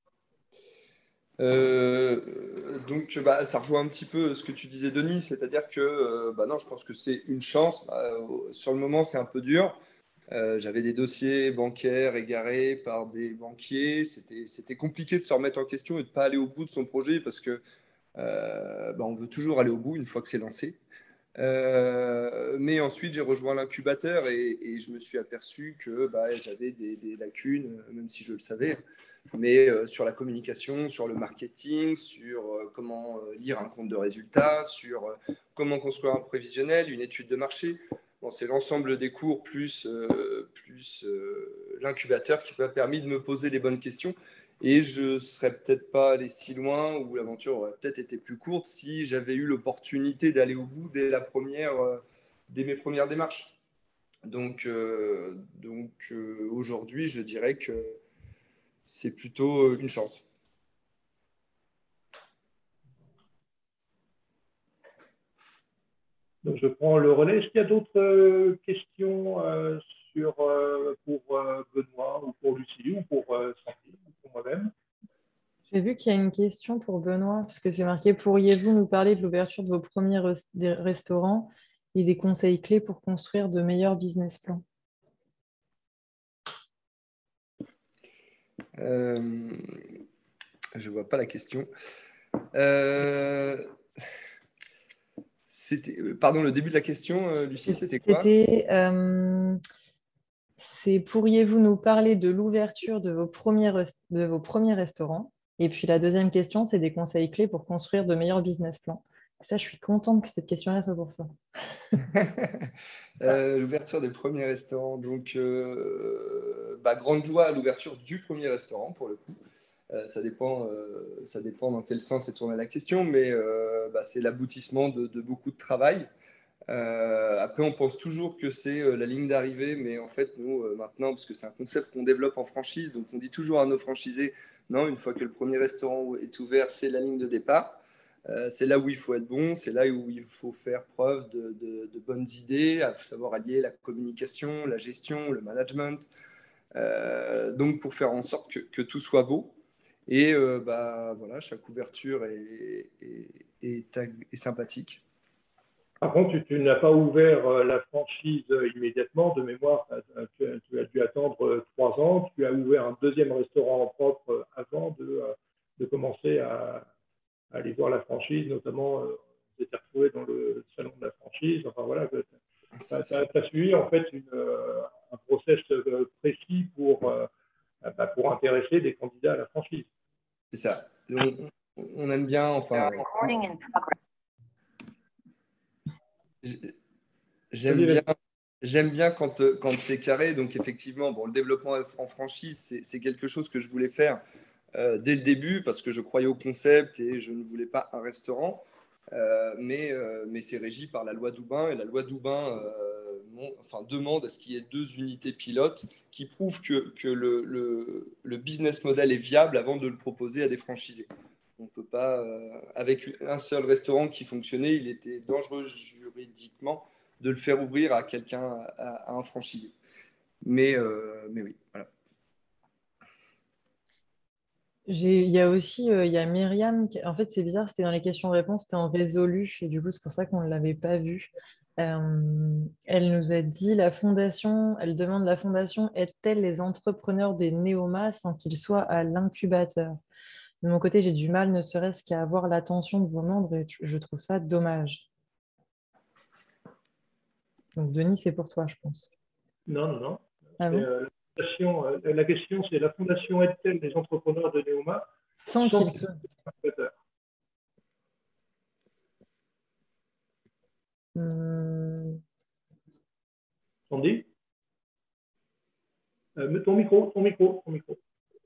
euh, Donc, bah, ça rejoint un petit peu ce que tu disais, Denis, c'est-à-dire que, euh, bah non, je pense que c'est une chance. Bah, sur le moment, c'est un peu dur. Euh, j'avais des dossiers bancaires égarés par des banquiers. C'était, c'était compliqué de se remettre en question et de ne pas aller au bout de son projet parce que euh, bah, on veut toujours aller au bout une fois que c'est lancé. Euh, mais ensuite, j'ai rejoint l'incubateur et, et je me suis aperçu que bah, j'avais des, des lacunes, même si je le savais, mais euh, sur la communication, sur le marketing, sur euh, comment euh, lire un compte de résultats, sur euh, comment construire un prévisionnel, une étude de marché. Bon, c'est l'ensemble des cours plus, euh, plus euh, l'incubateur qui m'a permis de me poser les bonnes questions. Et je ne serais peut-être pas allé si loin, ou l'aventure aurait peut-être été plus courte si j'avais eu l'opportunité d'aller au bout dès, la première, euh, dès mes premières démarches. Donc, euh, donc euh, aujourd'hui, je dirais que c'est plutôt une chance. Donc, je prends le relais. Est-ce qu'il y a d'autres euh, questions euh, sur, euh, pour euh, Benoît ou pour Lucie ou pour euh, Sandy ou pour moi-même? J'ai vu qu'il y a une question pour Benoît, puisque c'est marqué, pourriez-vous nous parler de l'ouverture de vos premiers res- des restaurants et des conseils clés pour construire de meilleurs business plans? euh, Je ne vois pas la question. Euh, c'était, pardon, le début de la question, euh, Lucie, c'était quoi? C'était, euh, c'est pourriez-vous nous parler de l'ouverture de vos premiers, res- de vos premiers restaurants? Et puis la deuxième question, c'est des conseils clés pour construire de meilleurs business plans. Ça, je suis contente que cette question-là soit pour ça. euh, L'ouverture des premiers restaurants. Donc, euh, bah, grande joie à l'ouverture du premier restaurant, pour le coup. Euh, ça, dépend, euh, ça dépend dans quel sens est tournée la question, mais euh, bah, c'est l'aboutissement de, de beaucoup de travail. Euh, après, on pense toujours que c'est euh, la ligne d'arrivée, mais en fait, nous, euh, maintenant, parce que c'est un concept qu'on développe en franchise, donc on dit toujours à nos franchisés, non, une fois que le premier restaurant est ouvert, c'est la ligne de départ. Euh, c'est là où il faut être bon, c'est là où il faut faire preuve de, de, de bonnes idées, à savoir allier la communication, la gestion, le management, euh, donc pour faire en sorte que, que tout soit beau. Et euh, bah, voilà, chaque ouverture est, est, est, est sympathique. Par contre, tu, tu n'as pas ouvert euh, la franchise euh, immédiatement. De mémoire, tu, tu as dû attendre euh, trois ans. Tu as ouvert un deuxième restaurant propre euh, avant de, euh, de commencer à, à aller voir la franchise, notamment, euh, on s'était retrouvé dans le salon de la franchise. Enfin voilà, tu as, as, as suivi en fait une, euh, un process euh, précis pour, euh, bah, pour intéresser des candidats à la franchise. C'est ça. On, on aime bien, enfin. J'aime bien, j'aime bien quand, quand c'est carré. Donc, effectivement, bon, le développement en franchise, c'est quelque chose que je voulais faire euh, dès le début parce que je croyais au concept et je ne voulais pas un restaurant. Euh, mais euh, mais c'est régi par la loi Doubin. Et la loi Doubin euh, mon, enfin, demande à ce qu'il y ait deux unités pilotes qui prouvent que, que le, le, le business model est viable avant de le proposer à des franchisés. On peut pas, euh, avec un seul restaurant qui fonctionnait, il était dangereux juridiquement de le faire ouvrir à quelqu'un, à, à un franchisé. Mais, euh, mais oui, voilà. Il y a aussi euh, il y a Myriam, qui, en fait c'est bizarre, c'était dans les questions-réponses, c'était en résolu, et du coup c'est pour ça qu'on ne l'avait pas vu. Euh, elle nous a dit, la fondation, elle demande, la fondation aide-t-elle les entrepreneurs des Néoma sans qu'ils soient à l'incubateur? De mon côté, j'ai du mal, ne serait-ce qu'à avoir l'attention de vos membres, et je trouve ça dommage. Donc Denis, c'est pour toi, je pense. Non, non, non. Ah bon? euh, la, fondation, euh, la question, c'est la fondation aide-t-elle les entrepreneurs de Néoma Sans qu'ils soient. Hum... Sandy euh, ton micro, ton micro, ton micro.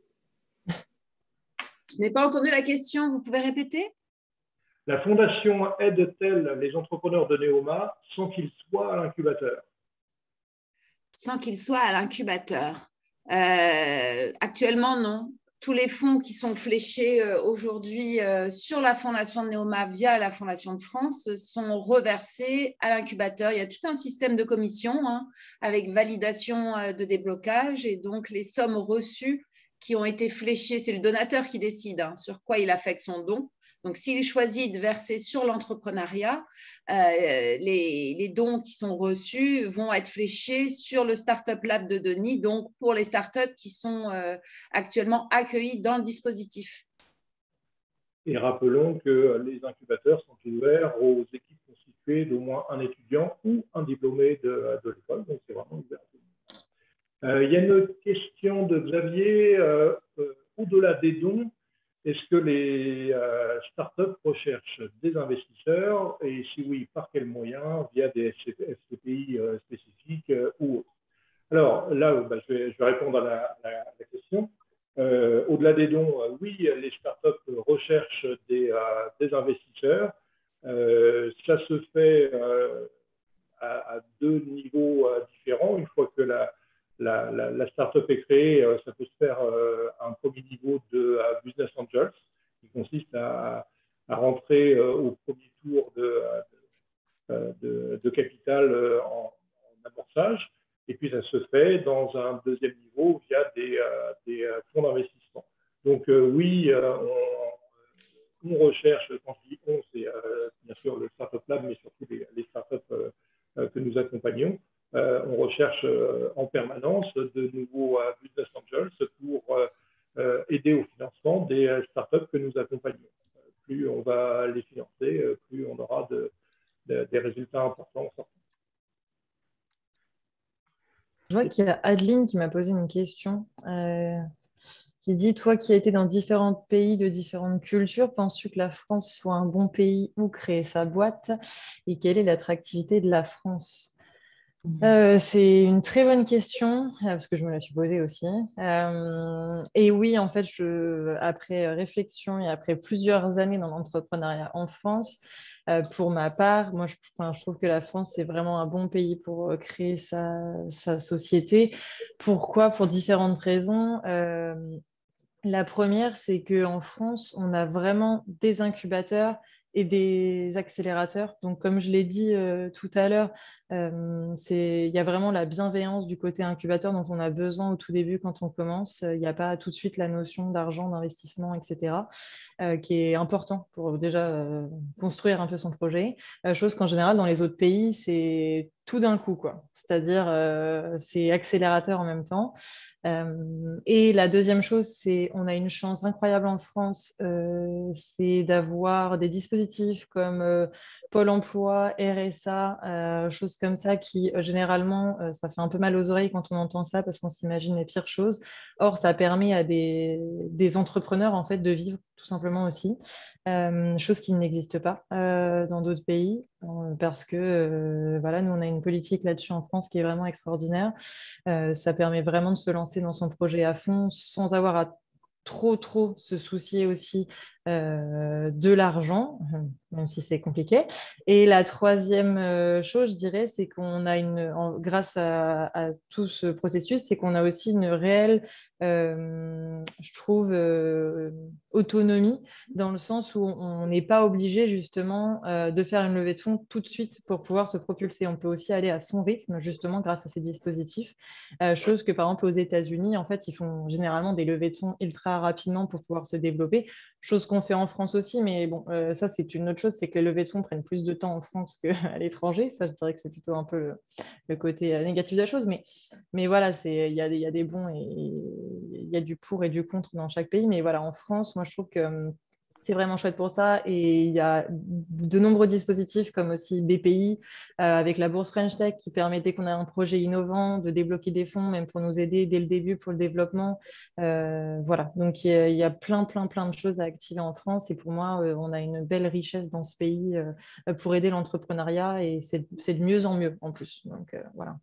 Je n'ai pas entendu la question, vous pouvez répéter? La fondation aide-t-elle les entrepreneurs de Néoma sans qu'ils soient à l'incubateur? Sans qu'ils soient à l'incubateur. Euh, actuellement, non. Tous les fonds qui sont fléchés euh, aujourd'hui euh, sur la fondation de Néoma via la Fondation de France sont reversés à l'incubateur. Il y a tout un système de commission hein, avec validation euh, de déblocage et donc les sommes reçues qui ont été fléchées, c'est le donateur qui décide hein, sur quoi il affecte son don. Donc, s'il choisit de verser sur l'entrepreneuriat, euh, les, les dons qui sont reçus vont être fléchés sur le Startup Lab de Denis, donc pour les startups qui sont euh, actuellement accueillies dans le dispositif. Et rappelons que les incubateurs sont ouverts aux équipes constituées d'au moins un étudiant ou un diplômé de, de l'école, donc c'est vraiment ouvert. Euh, il y a une question de Xavier, euh, euh, au-delà des dons, est-ce que les euh, startups recherchent des investisseurs et si oui, par quels moyens, via des S C P I euh, spécifiques euh, ou autres? Alors là, bah, je, vais, je vais répondre à la, la, la question. Euh, au-delà des dons, euh, oui, les startups recherchent des, euh, des investisseurs. Euh, ça se fait euh, à, à deux niveaux euh, différents. Une fois que la, la, la, la startup est créée, euh, ça peut se faire euh, à un premier niveau de uh, business angels, qui consiste à, à rentrer euh, au premier tour de, de, de, de capital euh, en, en amorçage. Et puis, ça se fait dans un deuxième niveau via des, euh, des fonds d'investissement. Donc, euh, oui, euh, on, on recherche, quand je dis on, c'est euh, bien sûr le Startup Lab, mais surtout les, les startups euh, que nous accompagnons. Euh, on recherche euh, en permanence de nouveaux euh, business angels pour euh, aider au financement des startups que nous accompagnons. Plus on va les financer, plus on aura de, de, des résultats importants en sortant. Je vois qu'il y a Adeline qui m'a posé une question euh, qui dit, toi qui as été dans différents pays de différentes cultures, penses-tu que la France soit un bon pays où créer sa boîte et quelle est l'attractivité de la France? Euh, c'est une très bonne question, parce que je me la suis posée aussi. Euh, et oui, en fait, je, après réflexion et après plusieurs années dans l'entrepreneuriat en France, euh, pour ma part, moi, je, enfin, je trouve que la France, c'est vraiment un bon pays pour créer sa, sa société. Pourquoi? Pour différentes raisons. Euh, la première, c'est qu'en France, on a vraiment des incubateurs et des accélérateurs. Donc, comme je l'ai dit euh, tout à l'heure, euh, c'est, il y a vraiment la bienveillance du côté incubateur dont on a besoin au tout début quand on commence. Il n'y a pas tout de suite la notion d'argent, d'investissement, et cetera, euh, qui est important pour déjà euh, construire un peu son projet. Euh, chose qu'en général, dans les autres pays, c'est tout d'un coup, quoi. C'est-à-dire, euh, c'est accélérateur en même temps. Euh, et la deuxième chose, c'est on a une chance incroyable en France, euh, c'est d'avoir des dispositifs comme euh, Pôle emploi, R S A, euh, choses comme ça qui, euh, généralement, euh, ça fait un peu mal aux oreilles quand on entend ça parce qu'on s'imagine les pires choses. Or, ça permet à des, des entrepreneurs, en fait, de vivre tout simplement aussi, euh, chose qui n'existe pas euh, dans d'autres pays euh, parce que, euh, voilà, nous, on a une politique là-dessus en France qui est vraiment extraordinaire. Euh, ça permet vraiment de se lancer dans son projet à fond sans avoir à trop, trop se soucier aussi euh, de l'argent, même si c'est compliqué. Et la troisième euh, chose, je dirais, c'est qu'on a une, en, grâce à, à tout ce processus, c'est qu'on a aussi une réelle, euh, je trouve, euh, autonomie, dans le sens où on n'est pas obligé justement euh, de faire une levée de fonds tout de suite pour pouvoir se propulser. On peut aussi aller à son rythme, justement, grâce à ces dispositifs. Euh, chose que, par exemple, aux États-Unis, en fait, ils font généralement des levées de fonds ultra rapidement pour pouvoir se développer, chose qu'on fait en France aussi, mais bon, euh, ça, c'est une autre chose, c'est que les levées de fonds prennent plus de temps en France qu'à l'étranger. Ça, je dirais que c'est plutôt un peu le, le côté euh, négatif de la chose, mais, mais voilà, il y a, y a des bons et il y a du pour et du contre dans chaque pays, mais voilà, en France, moi, je trouve que c'est vraiment chouette pour ça. Et il y a de nombreux dispositifs comme aussi B P I euh, avec la bourse French Tech qui permet, dès qu'on a un projet innovant, de débloquer des fonds, même pour nous aider dès le début pour le développement. Euh, voilà, donc il y, a, il y a plein, plein, plein de choses à activer en France. Et pour moi, euh, on a une belle richesse dans ce pays euh, pour aider l'entrepreneuriat et c'est, c'est de mieux en mieux en plus. Donc euh, voilà.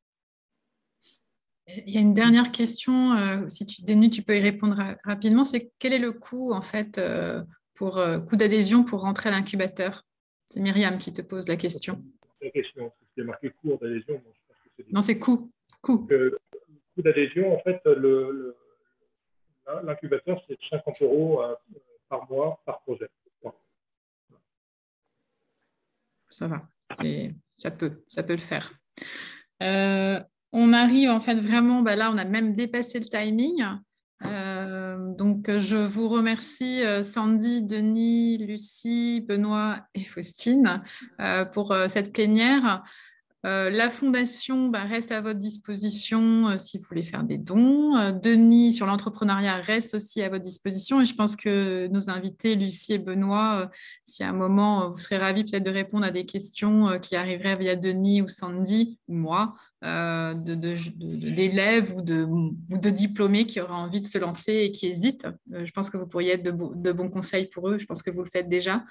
Il y a une dernière question, euh, si tu Denis, tu peux y répondre ra- rapidement, c'est quel est le coût en fait euh, pour euh, coût d'adhésion pour rentrer à l'incubateur? C'est Myriam qui te pose la question. La question, c'est marqué coût d'adhésion. Bon, je pense que c'est non, c'est coût. Coût. Le coût d'adhésion, en fait, le, le, l'incubateur, c'est cinquante euros euh, par mois par projet. Bon. Ça va, c'est, ça peut, ça peut le faire. Euh, On arrive en fait vraiment, bah là on a même dépassé le timing. Euh, donc je vous remercie euh, Sandy, Denis, Lucie, Benoît et Faustine euh, pour euh, cette plénière. Euh, la fondation bah, reste à votre disposition euh, si vous voulez faire des dons. Euh, Denis sur l'entrepreneuriat reste aussi à votre disposition et je pense que nos invités, Lucie et Benoît, euh, si à un moment euh, vous serez ravis peut-être de répondre à des questions euh, qui arriveraient via Denis ou Sandy ou moi, euh, de, de, de, d'élèves ou de, ou de diplômés qui auraient envie de se lancer et qui hésitent. Euh, je pense que vous pourriez être de, bo- de bons conseils pour eux. Je pense que vous le faites déjà.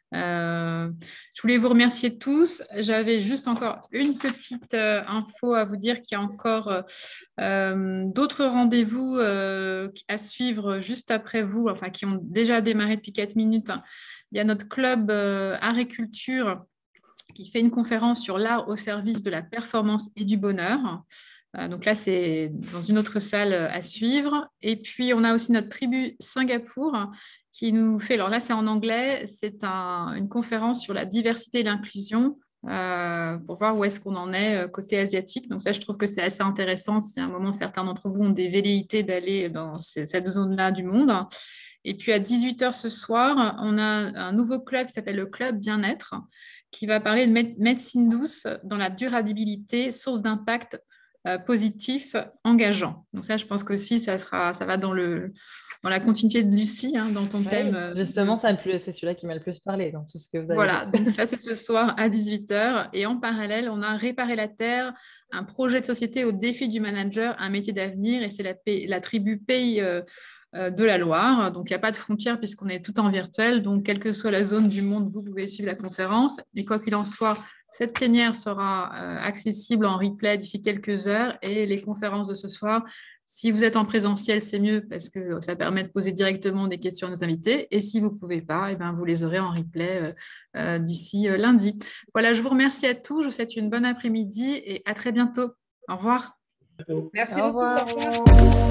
Euh, je voulais vous remercier tous. J'avais juste encore une petite euh, info à vous dire qu'il y a encore euh, d'autres rendez-vous euh, à suivre juste après vous, enfin qui ont déjà démarré depuis quatre minutes. Il y a notre club euh, Art et Culture qui fait une conférence sur l'art au service de la performance et du bonheur. Euh, donc là, c'est dans une autre salle à suivre. Et puis, on a aussi notre tribu Singapour qui nous fait, alors là c'est en anglais, c'est un, une conférence sur la diversité et l'inclusion euh, pour voir où est-ce qu'on en est euh, côté asiatique. Donc ça, je trouve que c'est assez intéressant si à un moment certains d'entre vous ont des velléités d'aller dans cette zone-là du monde. Et puis à dix-huit heures ce soir, on a un nouveau club qui s'appelle le Club Bien-être qui va parler de médecine douce dans la durabilité, source d'impact euh, positif, engageant. Donc ça, je pense qu'aussi, ça, sera, ça va dans le... dans la continuité de Lucie, hein, dans ton ouais, thème. Justement, ça c'est celui-là qui m'a le plus parlé dans tout ce que vous avez Voilà, dit. donc ça c'est ce soir à dix-huit heures. Et en parallèle, on a Réparer la Terre, un projet de société au défi du manager, un métier d'avenir, et c'est la, la tribu Pays euh, de la Loire. Donc il n'y a pas de frontières puisqu'on est tout en virtuel. Donc quelle que soit la zone du monde, vous pouvez suivre la conférence. Et quoi qu'il en soit, cette plénière sera euh, accessible en replay d'ici quelques heures. Et les conférences de ce soir, si vous êtes en présentiel, c'est mieux parce que ça permet de poser directement des questions à nos invités. Et si vous ne pouvez pas, eh bien, vous les aurez en replay euh, euh, d'ici euh, lundi. Voilà, je vous remercie à tous. Je vous souhaite une bonne après-midi et à très bientôt. Au revoir. Merci Au beaucoup. revoir. Au revoir.